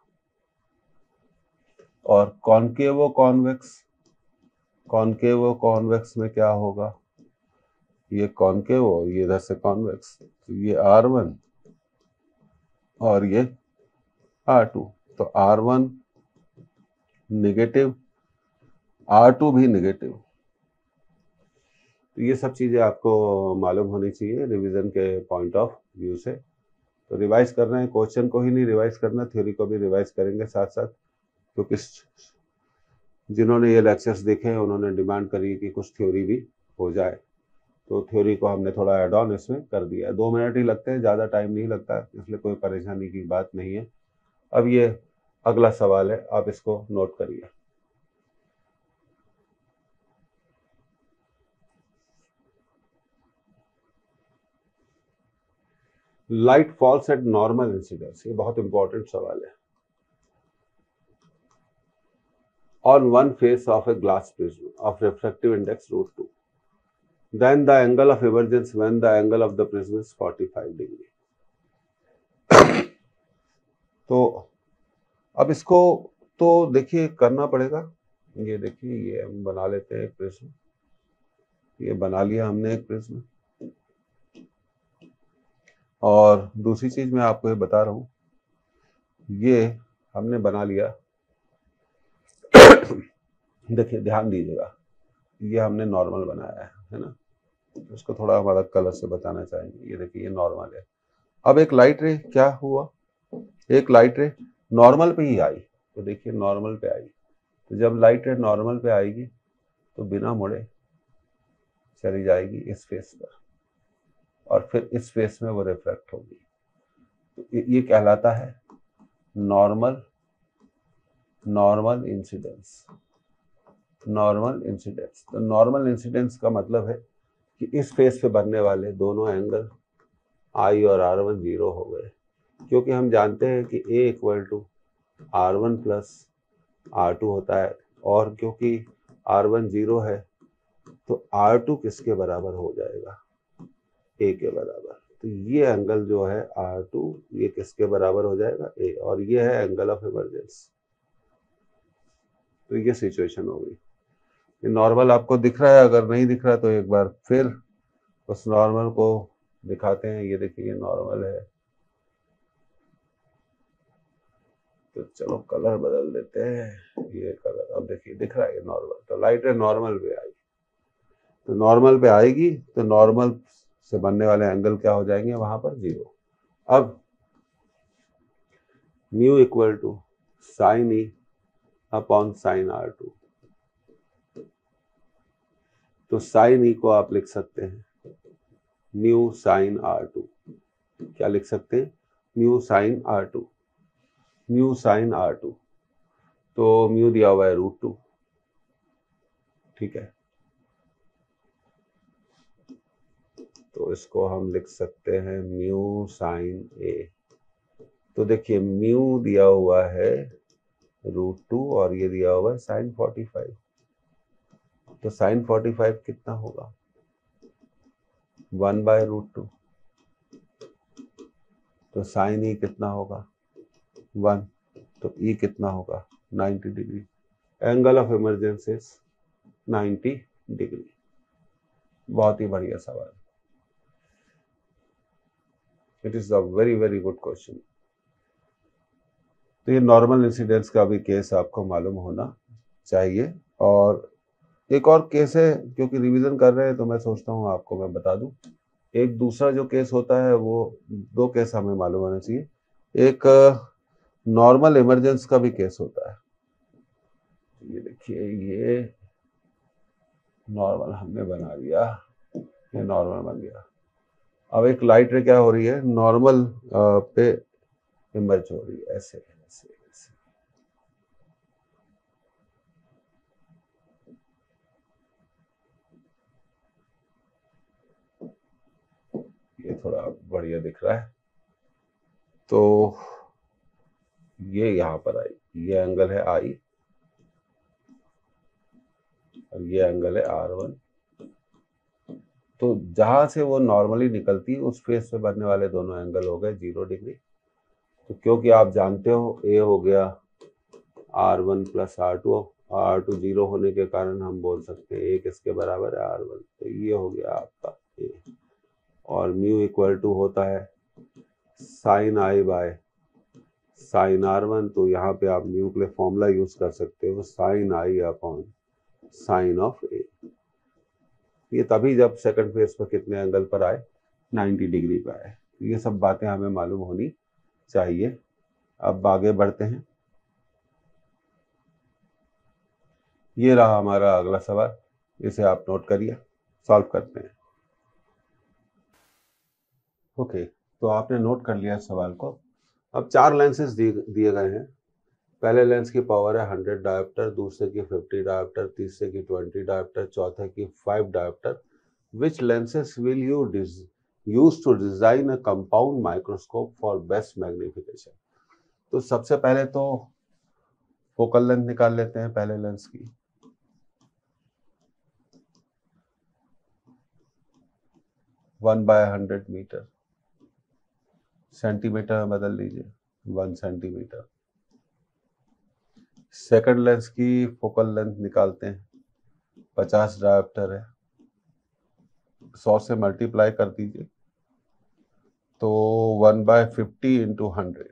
और कॉनकेवो कॉन्वेक्स कॉनकेवो कॉन्वेक्स में क्या होगा, ये कॉनकेवो, ये इधर से कॉन्वेक्स, तो ये आर वन और ये आर टू। तो R one negative, R two भी नेगेटिव। तो ये सब चीजें आपको मालूम होनी चाहिए रिवीजन के पॉइंट ऑफ व्यू से। तो रिवाइज कर रहे हैं, क्वेश्चन को ही नहीं रिवाइज करना, थ्योरी को भी रिवाइज करेंगे साथ साथ। क्योंकि जिन्होंने ये लेक्चर्स देखे हैं उन्होंने डिमांड करी कि कुछ थ्योरी भी हो जाए, तो थ्योरी को हमने थोड़ा एड ऑन इसमें कर दिया। दो मिनट ही लगते हैं, ज़्यादा टाइम नहीं लगता, इसलिए कोई परेशानी की बात नहीं है। अब ये अगला सवाल है, आप इसको नोट करिए। Light falls at normal incidence, ये बहुत इंपॉर्टेंट सवाल है। On one face of a glass prism of refractive index root two, then the angle of emergence when the angle of the prism is forty five degree. तो अब इसको तो देखिए करना पड़ेगा। ये देखिए, ये हम बना लेते हैं एक प्रिज्म, ये बना लिया हमने एक प्रिज्म। और दूसरी चीज मैं आपको ये बता रहा हूं, ये हमने बना लिया। देखिए ध्यान दीजिएगा, ये हमने नॉर्मल बनाया है है ना, इसको थोड़ा हम अलग कलर से बताना चाहेंगे। ये देखिए ये नॉर्मल है। अब एक लाइट रे क्या हुआ, एक लाइट रे नॉर्मल पे ही आई, तो देखिए नॉर्मल पे आई, तो जब लाइट रे नॉर्मल पे आएगी तो बिना मुड़े चली जाएगी इस फेस पर, और फिर इस फेस में वो रिफ्लेक्ट होगी। तो ये कहलाता है normal normal incidence. Normal incidence, तो नॉर्मल इंसिडेंस का मतलब है कि इस फेस पे बनने वाले दोनों एंगल आई और आर वन जीरो हो गए, क्योंकि हम जानते हैं कि A equal to R one plus R two होता है, और क्योंकि आर वन जीरो है तो आर टू किसके बराबर हो जाएगा, ए के बराबर। तो ये एंगल जो है आर टू, ये किसके बराबर हो जाएगा, ए, और ये है एंगल ऑफ इमरजेंस। तो ये सिचुएशन हो गई। ये नॉर्मल आपको दिख रहा है, अगर नहीं दिख रहा तो एक बार फिर उस नॉर्मल को दिखाते हैं। ये देखिए ये नॉर्मल है, तो चलो कलर बदल देते हैं, ये कलर अब देखिए दिख रहा है ये नॉर्मल। तो लाइट है नॉर्मल पे आई, तो नॉर्मल पे आएगी तो नॉर्मल से बनने वाले एंगल क्या हो जाएंगे वहां पर, जीरो। अब mu equal to sine E upon sine R two, तो साइन ई को आप लिख सकते हैं म्यू साइन आर टू। क्या लिख सकते हैं, mu sine R two, mu sine R two. तो म्यू दिया हुआ है रूट टू, ठीक है, तो इसको हम लिख सकते हैं म्यू साइन ए। तो देखिए म्यू दिया हुआ है रूट टू और ये दिया हुआ है साइन फोर्टी फाइव, तो साइन फोर्टी फाइव कितना होगा, वन बाय रूट टू, तो साइन ई कितना होगा, वन, तो ई कितना होगा, ninety degree. Angle of emergence is ninety degree. बहुत ही बढ़िया सवाल, it is a very very good question. तो ये नॉर्मल इंसिडेंस का भी केस आपको मालूम होना चाहिए। और एक और केस है, क्योंकि रिवीजन कर रहे हैं तो मैं सोचता हूँ आपको मैं बता दूं। एक दूसरा जो केस होता है, वो दो केस हमें मालूम होना चाहिए। एक नॉर्मल इमरजेंस का भी केस होता है। ये देखिए ये नॉर्मल हमने बना दिया, ये नॉर्मल बन गया। अब एक लाइट रे क्या हो रही है, नॉर्मल पे इमर्ज हो रही है, ऐसे ऐसे ऐसे। ये थोड़ा बढ़िया दिख रहा है। तो ये यहां पर आई, ये एंगल है आई और ये एंगल है आर वन। तो जहां से वो नॉर्मली निकलती है उस फेस पे बनने वाले दोनों एंगल हो गए जीरो डिग्री। तो क्योंकि आप जानते हो ए हो गया R one plus R two, R two zero होने के कारण हम बोल सकते हैं ए किसके बराबर है, आर वन। तो ये हो गया आपका ए, और म्यू इक्वल टू होता है sine I by sine R one. तो यहाँ पे आप म्यू के लिए फॉर्मूला यूज कर सकते हो sine I upon sine of A. ये तभी जब सेकंड फेज पर कितने एंगल पर आए, नाइन्टी डिग्री पर आए। ये सब बातें हमें मालूम होनी चाहिए। अब आगे बढ़ते हैं। ये रहा हमारा अगला सवाल, इसे आप नोट करिए, सॉल्व करते हैं। ओके, तो आपने नोट कर लिया सवाल को। अब चार लेंसेज दिए गए हैं। पहले लेंस की पावर है हंड्रेड डायोप्टर, दूसरे की फिफ्टी डायोप्टर, तीसरे की ट्वेंटी डायोप्टर, चौथे की five dioptre. Which lenses will you used to design a compound microscope for best magnification. तो सबसे पहले तो फोकल लेंथ निकाल लेते हैं पहले लेंस की। One by hundred metre, centimetre में बदल लीजिए, वन सेंटीमीटर। सेकंड लेंस की फोकल लेंथ निकालते हैं, पचास डायोप्टर है, सौ से मल्टीप्लाई कर दीजिए तो one by fifty into hundred,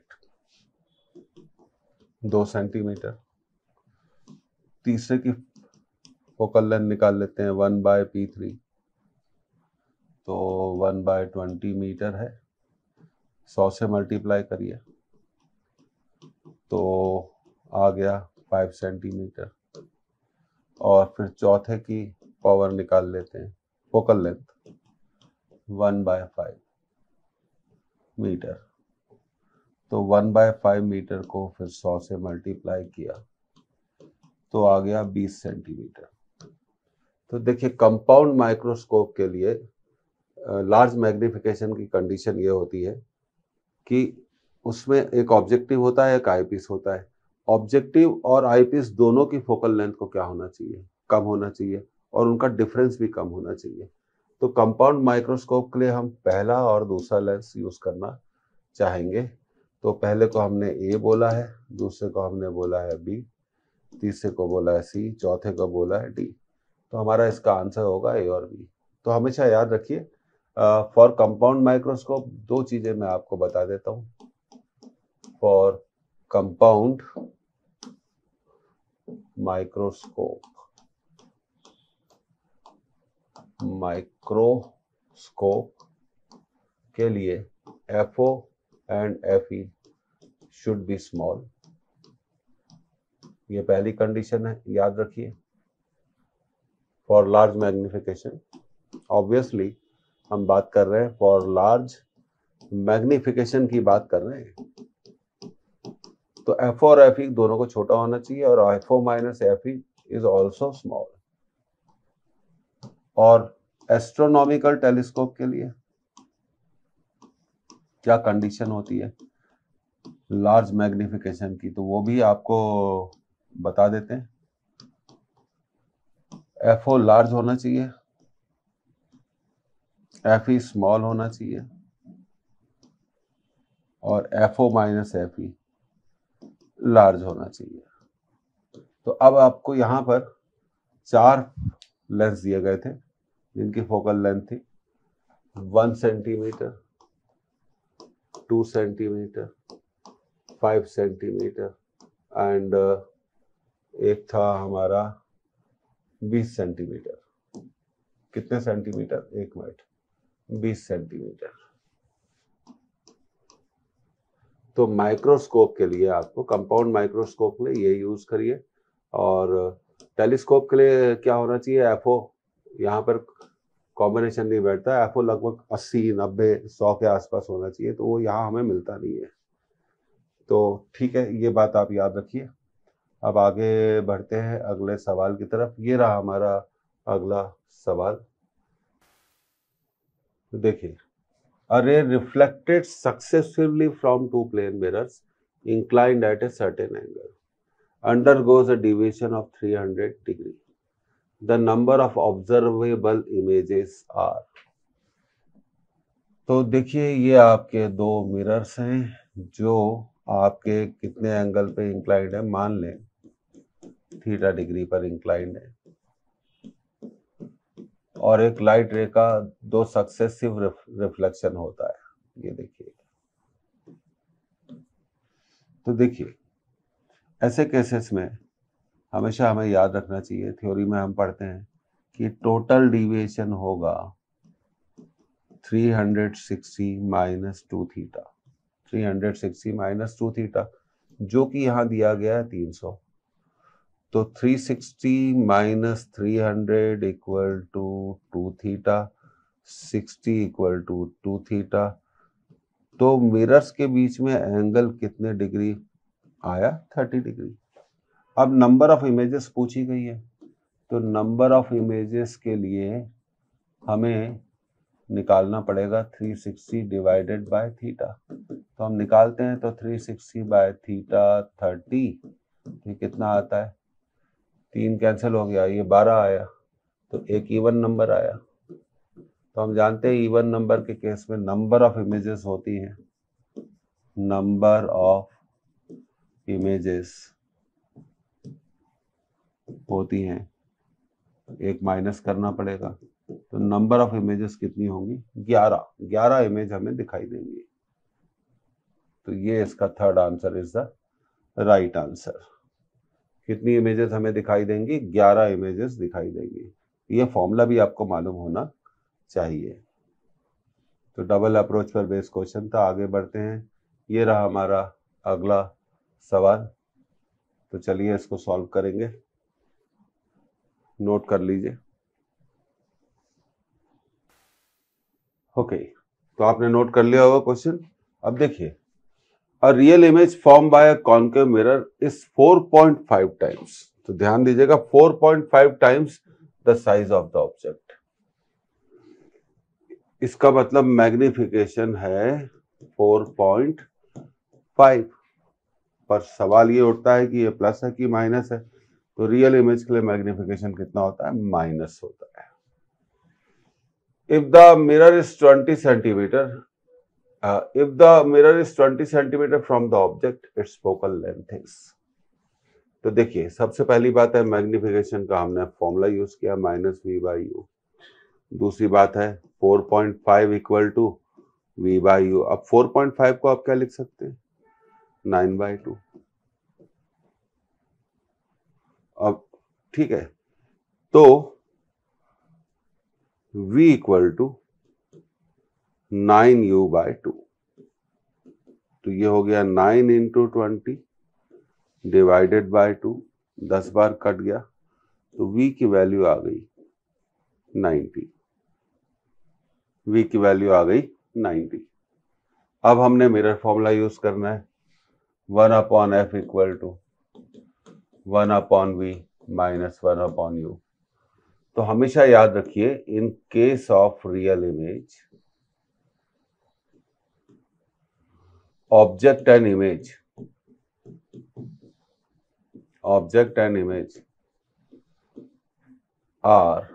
दो सेंटीमीटर। तीसरे की फोकल लेंथ निकाल लेते हैं, वन बाय पी थ्री, तो वन बाय ट्वेंटी मीटर है, सौ से मल्टीप्लाई करिए तो आ गया फाइव सेंटीमीटर। और फिर चौथे की पावर निकाल लेते हैं, focal length one by five metre, तो वन बाय फाइव मीटर को फिर सौ से मल्टीप्लाई किया तो आ गया बीस सेंटीमीटर। तो देखिए कंपाउंड माइक्रोस्कोप के लिए लार्ज मैग्निफिकेशन की कंडीशन ये होती है कि उसमें एक ऑब्जेक्टिव होता है, एक आईपीस होता है। ऑब्जेक्टिव और आईपीस दोनों की फोकल लेंथ को क्या होना चाहिए, कम होना चाहिए, और उनका डिफरेंस भी कम होना चाहिए। तो कंपाउंड माइक्रोस्कोप के लिए हम पहला और दूसरा लेंस यूज करना चाहेंगे। तो पहले को हमने ए बोला है, दूसरे को हमने बोला है बी, तीसरे को बोला है सी, चौथे को बोला है डी। तो हमारा इसका आंसर होगा ए और बी। तो हमेशा याद रखिए फॉर कंपाउंड माइक्रोस्कोप दो चीजें मैं आपको बता देता हूं। फॉर कंपाउंड माइक्रोस्कोप माइक्रोस्कोप के लिए F O and F E should be small, ये पहली कंडीशन है, याद रखिए। फॉर लार्ज मैग्निफिकेशन, ऑब्वियसली हम बात कर रहे हैं फॉर लार्ज मैग्निफिकेशन की बात कर रहे हैं, तो एफ और एफ ई दोनों को छोटा होना चाहिए, और F O minus F E is also small. और एस्ट्रोनॉमिकल टेलीस्कोप के लिए क्या कंडीशन होती है लार्ज मैग्निफिकेशन की, तो वो भी आपको बता देते हैं। एफ ओ लार्ज होना चाहिए, एफ ई स्मॉल होना चाहिए, और F O minus F E large होना चाहिए। तो अब आपको यहां पर चार लेंस दिए गए थे जिनकी फोकल लेंथ थी one centimetre, two centimetre, five centimetre and एक था हमारा बीस सेंटीमीटर। कितने सेंटीमीटर, एक मिनट, बीस सेंटीमीटर। तो माइक्रोस्कोप के लिए आपको कंपाउंड माइक्रोस्कोप के लिए ये यूज करिए, और टेलीस्कोप के लिए क्या होना चाहिए, एफओ, यहाँ पर कॉम्बिनेशन नहीं बैठता है, एफओ लगभग अस्सी, नब्बे, सौ के आसपास होना चाहिए, तो वो यहाँ हमें मिलता नहीं है। तो ठीक है, ये बात आप याद रखिए। अब आगे बढ़ते हैं अगले सवाल की तरफ। ये रहा हमारा अगला सवाल। तो देखिए, a ray reflected successively from two plane mirrors inclined at a certain angle undergoes a deviation of three hundred degree. The number of observable images are. तो देखिए, ये आपके दो मिरर्स हैं जो आपके कितने एंगल पे इंक्लाइंड है, मान लें थीटा डिग्री पर इंक्लाइंड है, और एक लाइट रे का दो सक्सेसिव रिफ्लेक्शन होता है। ये देखिए, तो देखिए ऐसे केसेस में हमेशा हमें याद रखना चाहिए, थ्योरी में हम पढ़ते हैं कि टोटल डिविएशन होगा three sixty minus two theta, three sixty minus two theta, जो कि यहाँ दिया गया है तीन सौ। तो three sixty minus three hundred equal to two theta, sixty equal to two theta. तो मिरर्स के बीच में एंगल कितने डिग्री आया, थर्टी डिग्री। अब नंबर ऑफ इमेजेस पूछी गई है, तो नंबर ऑफ इमेजेस के लिए हमें निकालना पड़ेगा three sixty divided by theta. तो हम निकालते हैं तो three sixty by theta thirty, ये कितना आता है, तीन कैंसिल हो गया, ये बारह आया, तो एक इवन नंबर आया। तो हम जानते हैं इवन नंबर के केस में नंबर ऑफ इमेजेस होती हैं, नंबर ऑफ इमेजेस होती हैं, एक माइनस करना पड़ेगा, तो नंबर ऑफ इमेजेस कितनी होंगी, ग्यारह, ग्यारह इमेज हमें दिखाई देंगी। तो ये इसका third answer is the right answer. कितनी इमेजेस हमें दिखाई देंगी, ग्यारह इमेजेस दिखाई देंगी। ये फॉर्मूला भी आपको मालूम होना चाहिए। तो डबल अप्रोच पर बेस्ड क्वेश्चन था। आगे बढ़ते हैं, ये रहा हमारा अगला सवाल। तो चलिए इसको सॉल्व करेंगे, नोट कर लीजिए। ओके, तो आपने नोट कर लिया होगा क्वेश्चन। अब देखिए, a real image form by a concave mirror is four point five times, तो ध्यान दीजिएगा, four point five times the size of the object. इसका मतलब मैग्निफिकेशन है फोर पॉइंट फाइव, पर सवाल ये उठता है कि ये प्लस है कि माइनस है। तो रियल इमेज के लिए मैग्निफिकेशन कितना होता है, माइनस होता है। If the mirror is twenty centimetre, if the mirror is twenty centimetre from the object, its focal length is. तो देखिए, सबसे पहली बात है मैग्निफिकेशन का हमने फॉर्मूला यूज किया, माइनस वी बाई यू। दूसरी बात है four point five equal to v by u. अब फोर पॉइंट फाइव को आप क्या लिख सकते हैं, नाइन बाई टू। अब ठीक है, तो v equal to nine u by two. तो ये हो गया nine into twenty divided by two, दस बार कट गया, तो v की वैल्यू आ गई नाइन्टी। v की वैल्यू आ गई नाइन्टी। अब हमने मिरर फॉर्मूला यूज करना है, one upon F equal to one upon v minus one upon u. तो हमेशा याद रखिए, in case of real image, object and image, object and image are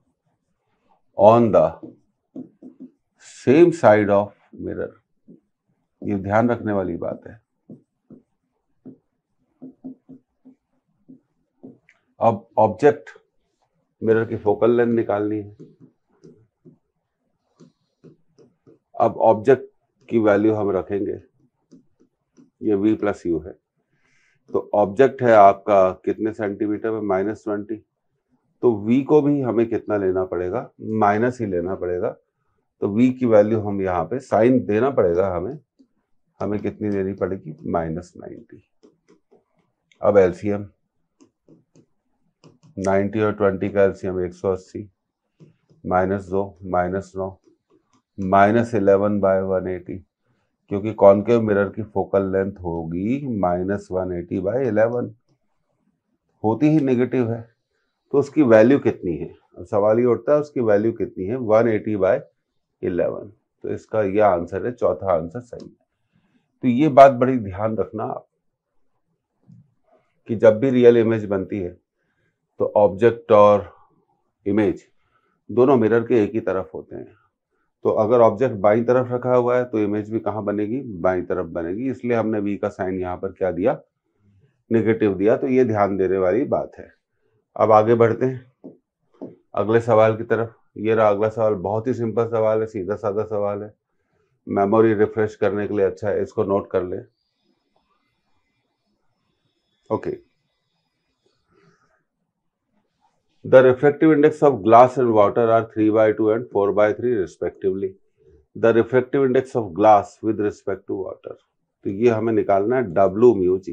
on the same side of mirror. ये ध्यान रखने वाली बात है। अब ऑब्जेक्ट मिरर की फोकल लेंथ निकालनी है। अब ऑब्जेक्ट की वैल्यू हम रखेंगे, ये v प्लस यू है। तो ऑब्जेक्ट है आपका कितने सेंटीमीटर में, माइनस ट्वेंटी। तो v को भी हमें कितना लेना पड़ेगा, माइनस ही लेना पड़ेगा। तो v की वैल्यू हम यहाँ पे साइन देना पड़ेगा, हमें हमें कितनी देनी पड़ेगी, माइनस नाइन्टी। अब एलसीएम, नाइन्टी और ट्वेंटी का एलसीएम एक सौ अस्सी, माइनस दो, माइनस नौ, minus eleven by one eighty, क्योंकि कॉन्केव मिरर की फोकल लेंथ होगी minus one eighty by eleven, होती ही नेगेटिव है। तो उसकी वैल्यू कितनी है, अब सवाल ये उठता है उसकी वैल्यू कितनी है, वन एटी बाय इलेवन। तो इसका यह आंसर है, चौथा आंसर सही है। तो ये बात बड़ी ध्यान रखना आप, कि जब भी रियल इमेज बनती है तो ऑब्जेक्ट और इमेज दोनों मिरर के एक ही तरफ होते हैं। तो अगर ऑब्जेक्ट बाईं तरफ रखा हुआ है तो इमेज भी कहाँ बनेगी, बाईं तरफ बनेगी। इसलिए हमने वी का साइन यहाँ पर क्या दिया, नेगेटिव दिया। तो ये ध्यान देने वाली बात है। अब आगे बढ़ते हैं अगले सवाल की तरफ। ये रहा अगला सवाल, बहुत ही सिंपल सवाल है, सीधा साधा सवाल है, मेमोरी रिफ्रेश करने के लिए अच्छा है, इसको नोट कर ले। Okay, the refractive index of glass and water are three by two and four by three respectively. The refractive index of glass with respect to water, तो ये हमें निकालना है W म्यू जी।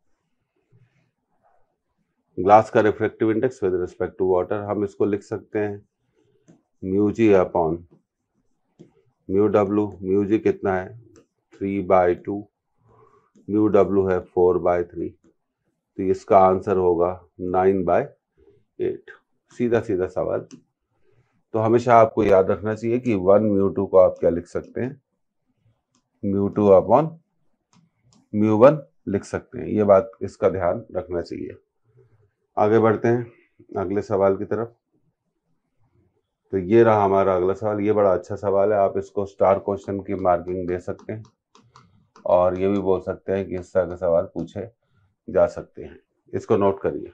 ग्लास का refractive index with respect to water, हम इसको लिख सकते हैं म्यू जी अपॉन म्यू डब्ल्यू। म्यू जी कितना है, थ्री बाई टू, म्यू डब्ल्यू है फोर बाई थ्री। तो इसका आंसर होगा नाइन बाई एट। सीधा सीधा सवाल। तो हमेशा आपको याद रखना चाहिए कि वन म्यू टू को आप क्या लिख सकते हैं, mu two upon mu one लिख सकते हैं। ये बात, इसका ध्यान रखना चाहिए। आगे बढ़ते हैं अगले सवाल की तरफ। तो ये रहा हमारा अगला सवाल। ये बड़ा अच्छा सवाल है, आप इसको स्टार क्वेश्चन की मार्किंग दे सकते हैं और ये भी बोल सकते हैं कि इस तरह के सवाल पूछे जा सकते हैं। इसको नोट करिए।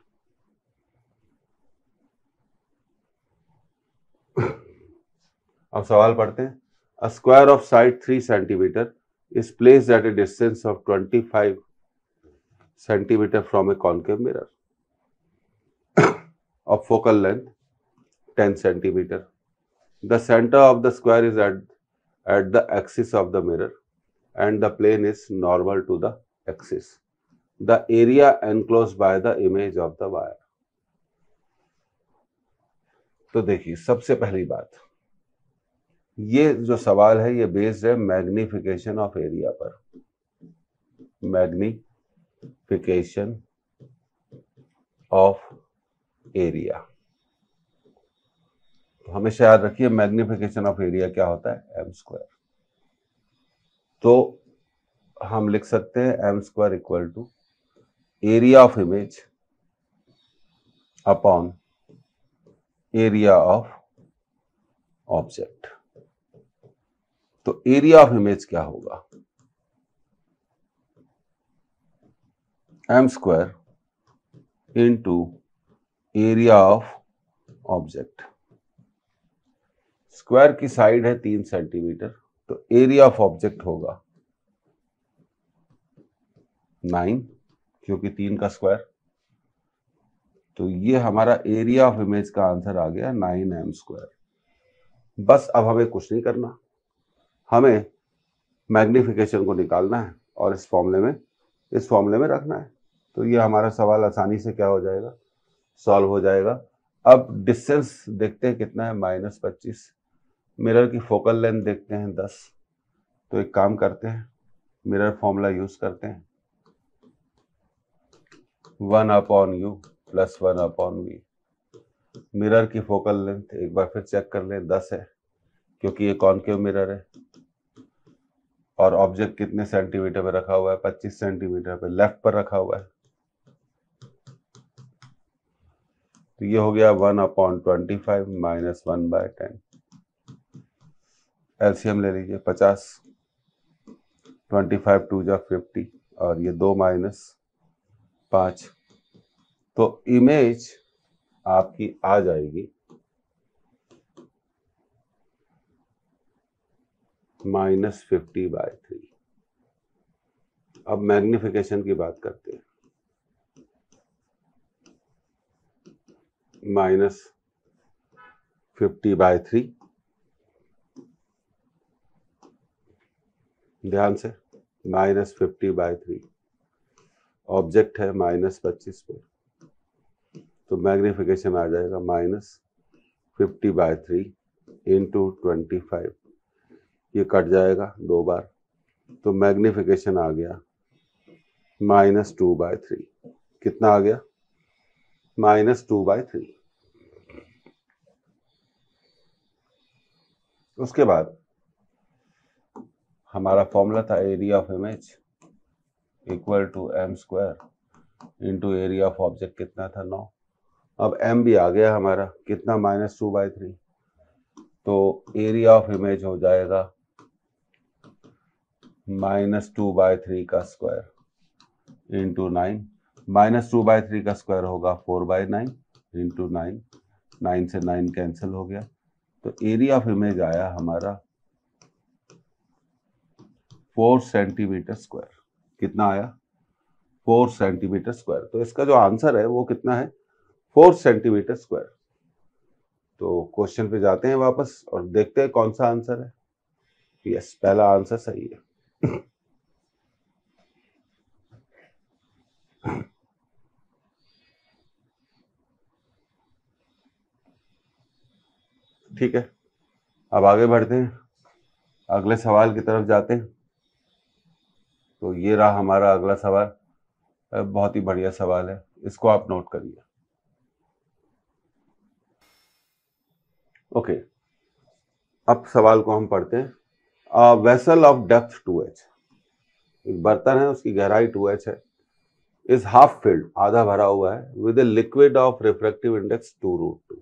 अब सवाल पढ़ते हैं। A square of side three centimetre is placed at a distance of twenty-five centimeter from a concave mirror of focal length ten centimeter. The center of the square is at, at the axis of the mirror and the plane is normal to the axis. The area enclosed by the image of the wire. तो देखिए, सबसे पहली बात, ये जो सवाल है ये बेस्ड है मैग्निफिकेशन ऑफ एरिया पर। मैग्निफिकेशन ऑफ एरिया, तो हमेशा याद रखिए मैग्निफिकेशन ऑफ एरिया क्या होता है, एम स्क्वायर। तो हम लिख सकते हैं m square equal to area of image upon area of object. तो एरिया ऑफ इमेज क्या होगा, m square into area of object. Square की साइड है तीन सेंटीमीटर, तो एरिया ऑफ ऑब्जेक्ट होगा नाइन, क्योंकि तीन का स्क्वायर। तो ये हमारा एरिया ऑफ इमेज का आंसर आ गया नाइन एम स्क्वायर। बस अब हमें कुछ नहीं करना, हमें मैग्निफिकेशन को निकालना है और इस फॉर्मूले में इस फॉर्मूले में रखना है। तो ये हमारा सवाल आसानी से क्या हो जाएगा, सॉल्व हो जाएगा। अब डिस्टेंस देखते हैं कितना है, माइनस पच्चीस। मिरर की फोकल लेंथ देखते हैं दस। तो एक काम करते हैं, मिरर फॉर्मूला यूज करते हैं, one upon u plus one upon v. Mirror की फोकल लेंथ एक बार फिर चेक कर लें, दस है क्योंकि ये कॉनकेव मिरर है। और ऑब्जेक्ट कितने सेंटीमीटर पे रखा हुआ है, पच्चीस सेंटीमीटर पे लेफ्ट पर रखा हुआ है। तो ये हो गया one upon twenty five minus one by ten. LCM ले लीजिए, पचास, ट्वेंटी फाइव टू जा फिफ्टी और ये दो माइनस पाँच। तो इमेज आपकी आ जाएगी माइनस फिफ्टी बाय थ्री। अब मैग्निफिकेशन की बात करते हैं, माइनस फिफ्टी बाय थ्री, ध्यान से, minus fifty by three, object है माइनस पच्चीस पे, तो मैग्निफिकेशन आ जाएगा minus fifty by three into twenty five. ये कट जाएगा दो बार, तो मैग्निफिकेशन आ गया माइनस टू बाय थ्री। कितना आ गया, माइनस टू बाय थ्री। उसके बाद हमारा फॉर्मूला था area of image equal to m square into area of object, कितना था, नौ। अब एम भी आ गया हमारा, कितना, माइनस टू बाय थ्री। तो एरिया ऑफ इमेज हो जाएगा माइनस टू बाय थ्री का square into nine. Minus two by three का स्क्वायर होगा four by nine into nine, nine से नाइन कैंसिल हो गया। तो एरिया ऑफ इमेज आया हमारा फोर सेंटीमीटर स्क्वायर। कितना आया, फोर सेंटीमीटर स्क्वायर। तो इसका जो आंसर है वो कितना है, फोर सेंटीमीटर स्क्वायर। तो क्वेश्चन पे जाते हैं वापस और देखते हैं कौन सा आंसर है। यस, पहला आंसर सही है। ठीक है, अब आगे बढ़ते हैं, अगले सवाल की तरफ जाते हैं। तो ये रहा हमारा अगला सवाल, बहुत ही बढ़िया सवाल है, इसको आप नोट करिए। ओके, अब सवाल को हम पढ़ते हैं। A vessel of depth two h, एक बर्तन है उसकी गहराई टू एच है, इज हाफ फिल्ड, आधा भरा हुआ है, with a liquid of refractive index two root two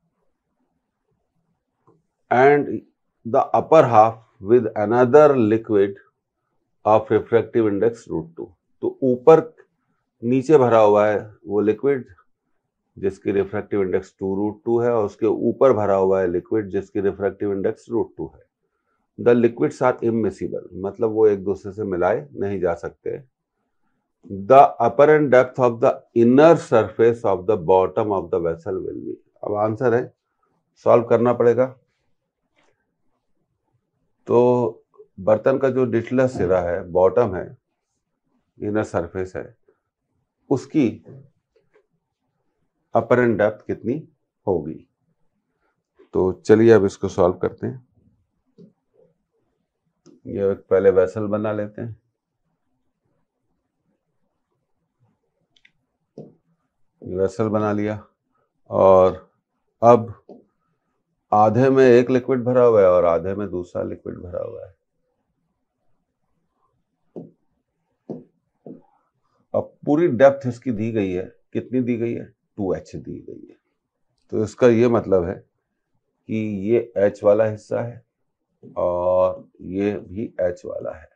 and the upper half with another liquid of refractive index root two. तो ऊपर नीचे भरा हुआ है वो लिक्विड जिसकी refractive index two root two है, और उसके ऊपर भरा हुआ है लिक्विड जिसकी रिफ्रैक्टिव इंडेक्स रूट टू है। द लिक्विड्स आर इमिसिबल, मतलब वो एक दूसरे से मिलाए नहीं जा सकते। The apparent depth of the inner surface of the bottom of the vessel will be. अब आंसर है, सॉल्व करना पड़ेगा। तो बर्तन का जो निचला सिरा है, बॉटम है, इनर सरफेस है, उसकी अपरेंट डेप्थ कितनी होगी। तो चलिए अब इसको सॉल्व करते हैं। ये एक पहले वेसल बना लेते हैं। वेसल बना लिया, और अब आधे में एक लिक्विड भरा हुआ है और आधे में दूसरा लिक्विड भरा हुआ है। अब पूरी डेप्थ इसकी दी गई है, कितनी दी गई है, टू एच दी गई है। तो इसका ये मतलब है कि ये एच वाला हिस्सा है और ये भी एच वाला है,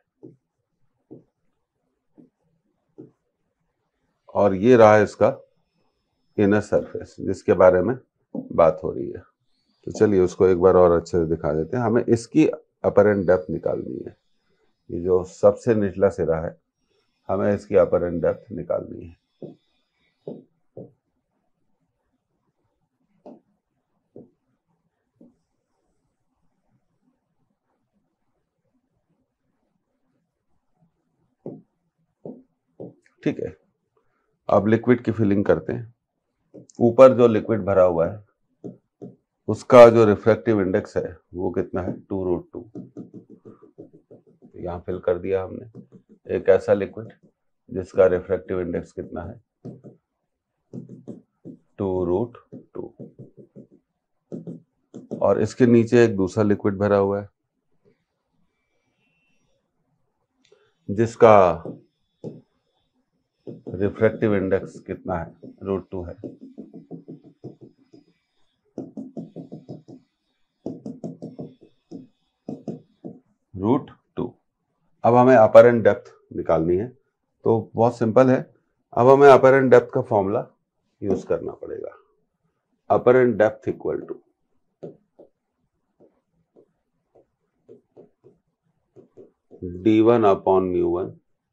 और ये रहा इसका इनर सरफेस जिसके बारे में बात हो रही है। तो चलिए उसको एक बार और अच्छे से दिखा देते हैं। हमें इसकी अपरेंट डेप्थ निकालनी है। ये जो सबसे निचला सिरा है, हमें इसकी अपरेंट डेप्थ निकालनी है। ठीक है, अब लिक्विड की फिलिंग करते हैं। ऊपर जो लिक्विड भरा हुआ है उसका जो रिफ्रैक्टिव इंडेक्स है वो कितना है, टू रूट टू। यहाँ फिल कर दिया हमने एक ऐसा लिक्विड जिसका रिफ्रैक्टिव इंडेक्स कितना है, टू रूट टू, और इसके नीचे एक दूसरा लिक्विड भरा हुआ है जिसका रिफ्रैक्टिव इंडेक्स कितना है, रूट टू है। Root two. अब हमें अपरेंट डेप्थ निकालनी है, तो बहुत सिंपल है। अब हमें अपरेंट डेप्थ का फॉर्मूला यूज करना पड़ेगा। Apparent depth equal to d one upon mu one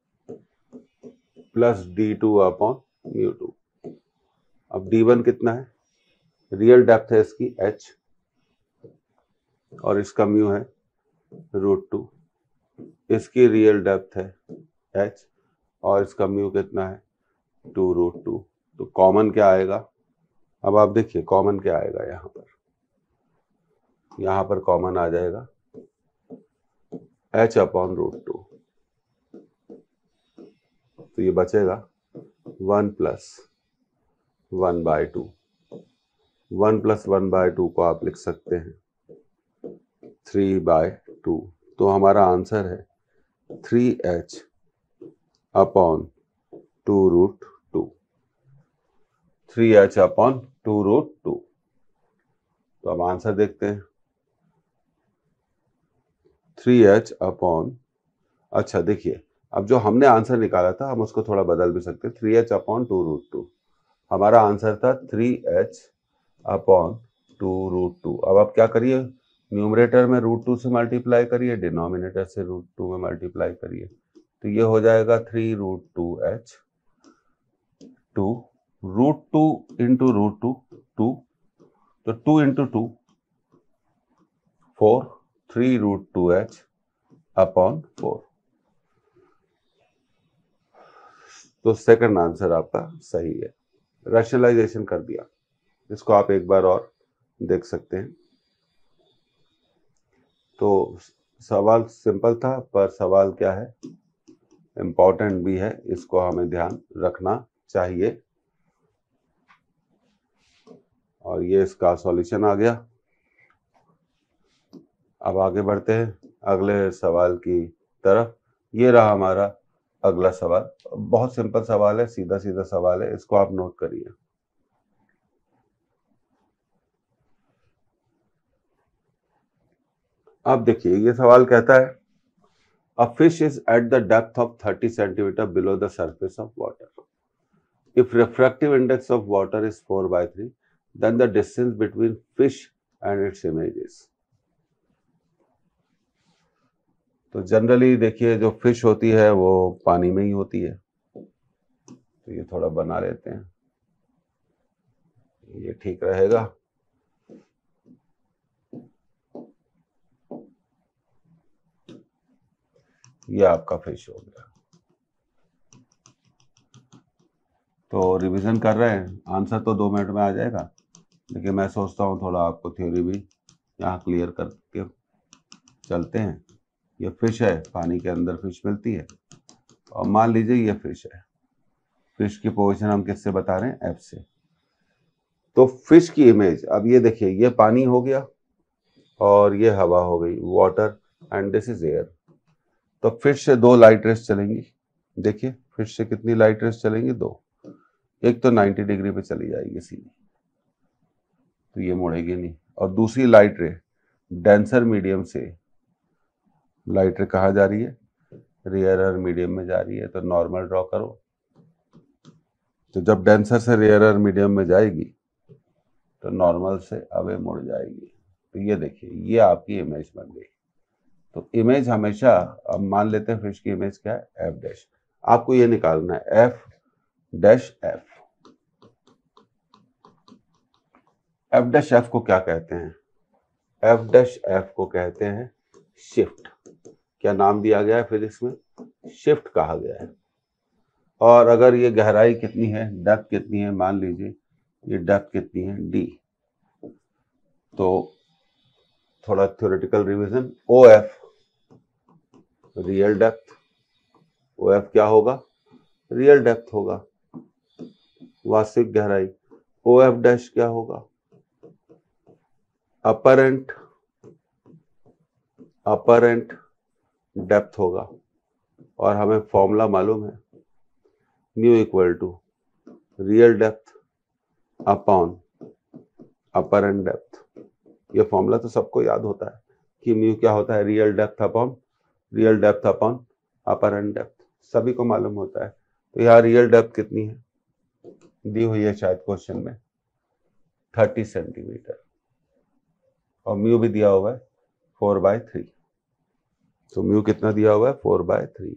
plus d two upon mu two. अब डी वन कितना है, रियल डेप्थ है इसकी h, और इसका म्यू है रूट टू। इसकी रियल डेप्थ है h और इसका म्यू कितना है, टू रूट टू। तो कॉमन क्या आएगा, अब आप देखिए कॉमन क्या आएगा। यहाँ पर यहाँ पर कॉमन आ जाएगा h अपॉन रूट टू। तो ये बचेगा one plus one by two. One plus one by two को आप लिख सकते हैं थ्री बाय टू। तो हमारा आंसर है three h upon two root two. Three h upon two root two. तो अब आंसर देखते हैं। थ्री एच अपॉन, अच्छा देखिए, अब जो हमने आंसर निकाला था हम उसको थोड़ा बदल भी सकते हैं। Three h upon two root two, हमारा आंसर था three h upon two root two. अब आप क्या करिए, न्यूमरेटर में रूट टू से मल्टीप्लाई करिए, डिनोमिनेटर से रूट टू में मल्टीप्लाई करिए। तो ये हो जाएगा three root two h two root two into root two two, तो two into two four, three root two h upon four. तो सेकंड आंसर आपका सही है। रैशनलाइजेशन कर दिया, इसको आप एक बार और देख सकते हैं। तो सवाल सिंपल था, पर सवाल क्या है, इम्पोर्टेंट भी है, इसको हमें ध्यान रखना चाहिए। और ये इसका सॉल्यूशन आ गया। अब आगे बढ़ते हैं अगले सवाल की तरफ। ये रहा हमारा अगला सवाल। बहुत सिंपल सवाल है, सीधा सीधा सवाल है, इसको आप नोट करिए। अब देखिए ये सवाल कहता है a fish is at the depth of thirty centimetre below the surface of water. If refractive index of water is four by three then the distance between fish and its image is. तो जनरली देखिए जो फिश होती है वो पानी में ही होती है, तो ये थोड़ा बना लेते हैं, ये ठीक रहेगा। ये आपका फिश हो गया। तो रिवीजन कर रहे हैं, आंसर तो दो मिनट में आ जाएगा, लेकिन मैं सोचता हूँ थोड़ा आपको थ्योरी भी यहाँ क्लियर करके चलते हैं। ये फिश है, पानी के अंदर फिश मिलती है, और मान लीजिए ये फिश है। फिश की पोजीशन हम किससे बता रहे हैं? एफ से। तो फिश की इमेज, अब ये देखिए ये पानी हो गया और ये हवा हो गई, water, and this is air. तो फिश से दो लाइट रेस चलेंगी। देखिए फिश से कितनी लाइट रेस चलेंगी? दो। एक तो नाइन्टी डिग्री पे चली जाएगी सीधी, तो ये मुड़ेगी नहीं, और दूसरी लाइट रे डेंसर मीडियम से, लाइट रे कहाँ जा रही है? रेयरर मीडियम में जा रही है। तो नॉर्मल ड्रॉ करो। तो जब डेंसर से रेयरर मीडियम में जाएगी तो नॉर्मल से अवे मुड़ जाएगी। तो ये देखिए ये आपकी इमेज बन गई। तो इमेज हमेशा, अब मान लेते हैं फिश की इमेज क्या है? F dash. आपको ये निकालना है f dash f. F dash f को क्या कहते हैं? एफ डैश एफ को कहते हैं शिफ्ट। क्या नाम दिया गया है फिजिक्स में? शिफ्ट कहा गया है। और अगर ये गहराई कितनी है, डेप्थ कितनी है, मान लीजिए ये डेप्थ कितनी है? डी। तो थोड़ा theoretical revision, o f real depth, o f क्या होगा? रियल डेप्थ होगा, वास्तविक गहराई। ओ एफ डैश क्या होगा? अपरेंट अपरेंट डेप्थ होगा। और हमें फॉर्मूला मालूम है, mu equal to real depth upon apparent depth. ये फॉर्मूला तो सबको याद होता है कि म्यू क्या होता है? Real depth upon real depth upon apparent depth, सभी को मालूम होता है। तो यहाँ रियल डेप्थ कितनी है? दी हुई है शायद क्वेश्चन में, थर्टी सेंटीमीटर, और म्यू भी दिया हुआ है फोर बाय थ्री। तो म्यू कितना दिया हुआ है? Four by three.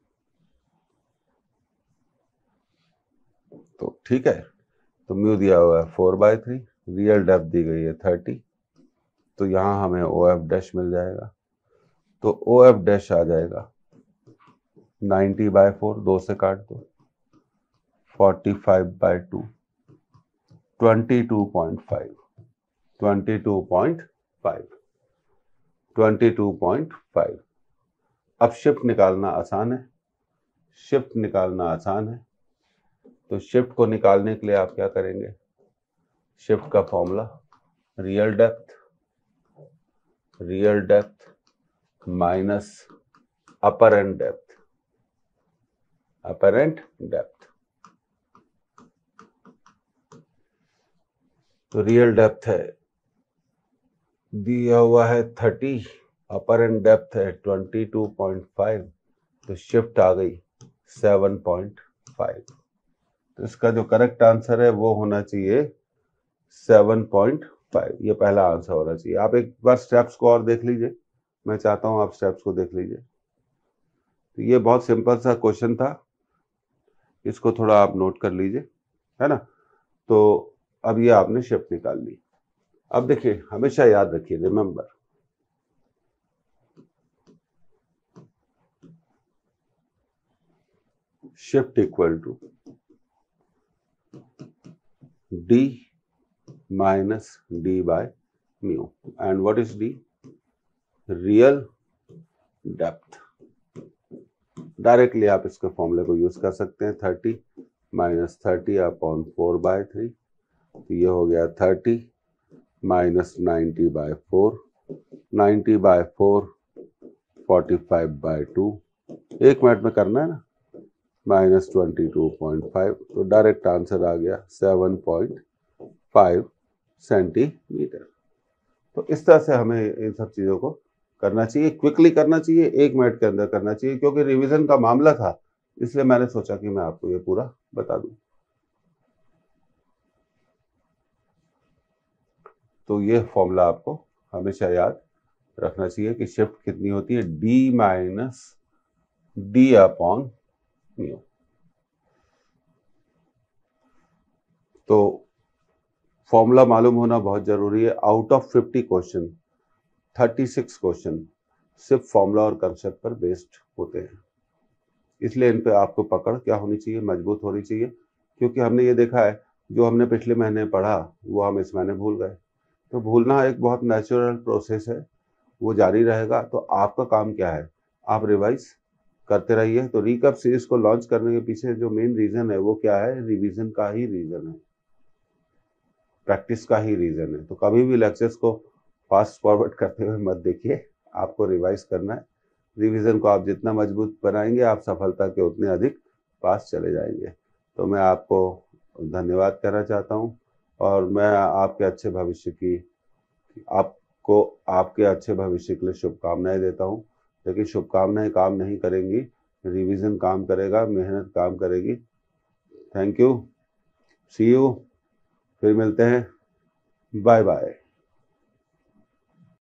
तो ठीक है, तो म्यू दिया हुआ है four by three, real depth दी गई है थर्टी। तो यहाँ हमें ओ एफ डैश मिल जाएगा। तो ओ एफ डैश आ जाएगा नाइन्टी बाय फोर, दो से काट दो, forty five by two, twenty two point five, twenty two point five, twenty two point five. अब शिफ्ट निकालना आसान है, शिफ्ट निकालना आसान है। तो शिफ्ट को निकालने के लिए आप क्या करेंगे? शिफ्ट का formula real depth, real depth minus apparent depth, apparent depth. तो रियल डेप्थ है, दिया हुआ है थर्टी, अपरेंट डेप्थ है ट्वेंटी टू पॉइंट फाइव, तो शिफ्ट आ गई सेवन पॉइंट फाइव। तो इसका जो करेक्ट आंसर है वो होना चाहिए सेवन पॉइंट फाइव। ये पहला आंसर होना चाहिए। आप एक बार स्टेप्स को और देख लीजिए, मैं चाहता हूं आप स्टेप्स को देख लीजिए। तो ये बहुत सिंपल सा क्वेश्चन था, इसको थोड़ा आप नोट कर लीजिए, है ना। तो अब ये आपने शिफ्ट निकाल ली। अब देखिए हमेशा याद रखिए, remember shift equal to D minus D by mu, and what is D? Real depth. Directly आप इसके फॉर्मूले को यूज कर सकते हैं, thirty minus thirty upon four by three. तो ये हो गया thirty minus ninety by four, ninety by four, forty five by two, एक मिनट में करना है ना, minus twenty two point five, तो डायरेक्ट आंसर आ गया सेवन पॉइंट फाइव सेंटीमीटर। तो इस तरह से हमें इन सब चीज़ों को करना चाहिए, क्विकली करना चाहिए, एक मिनट के अंदर करना चाहिए, क्योंकि रिवीजन का मामला था इसलिए मैंने सोचा कि मैं आपको ये पूरा बता दूं। तो ये फॉर्मूला आपको हमेशा याद रखना चाहिए कि शिफ्ट कितनी होती है, D minus D upon mu. तो फॉर्मूला मालूम होना बहुत जरूरी है। Out of fifty question, thirty six question सिर्फ फॉर्मूला और कंसेप्ट पर बेस्ड होते हैं, इसलिए इन पे आपको पकड़ क्या होनी चाहिए, मजबूत होनी चाहिए। क्योंकि हमने ये देखा है जो हमने पिछले महीने पढ़ा वो हम इस महीने भूल गए, तो भूलना एक बहुत नेचुरल प्रोसेस है, वो जारी रहेगा। तो आपका काम क्या है, आप रिवाइज करते रहिए। तो रिकैप सीरीज को लॉन्च करने के पीछे जो मेन रीजन है वो क्या है, रिवीजन का ही रीजन है, प्रैक्टिस का ही रीजन है। तो कभी भी लेक्चर्स को फास्ट फॉरवर्ड करते हुए मत देखिए, आपको रिवाइज करना है। रिवीजन को आप जितना मजबूत बनाएंगे आप सफलता के उतने अधिक पास चले जाएंगे। तो मैं आपको धन्यवाद कहना चाहता हूँ और मैं आपके अच्छे भविष्य की आपको आपके अच्छे भविष्य के लिए शुभकामनाएं देता हूँ। लेकिन शुभकामनाएं काम नहीं करेंगी, रिवीजन काम करेगा, मेहनत काम करेगी। थैंक यू, सी यू, फिर मिलते हैं, बाय बाय।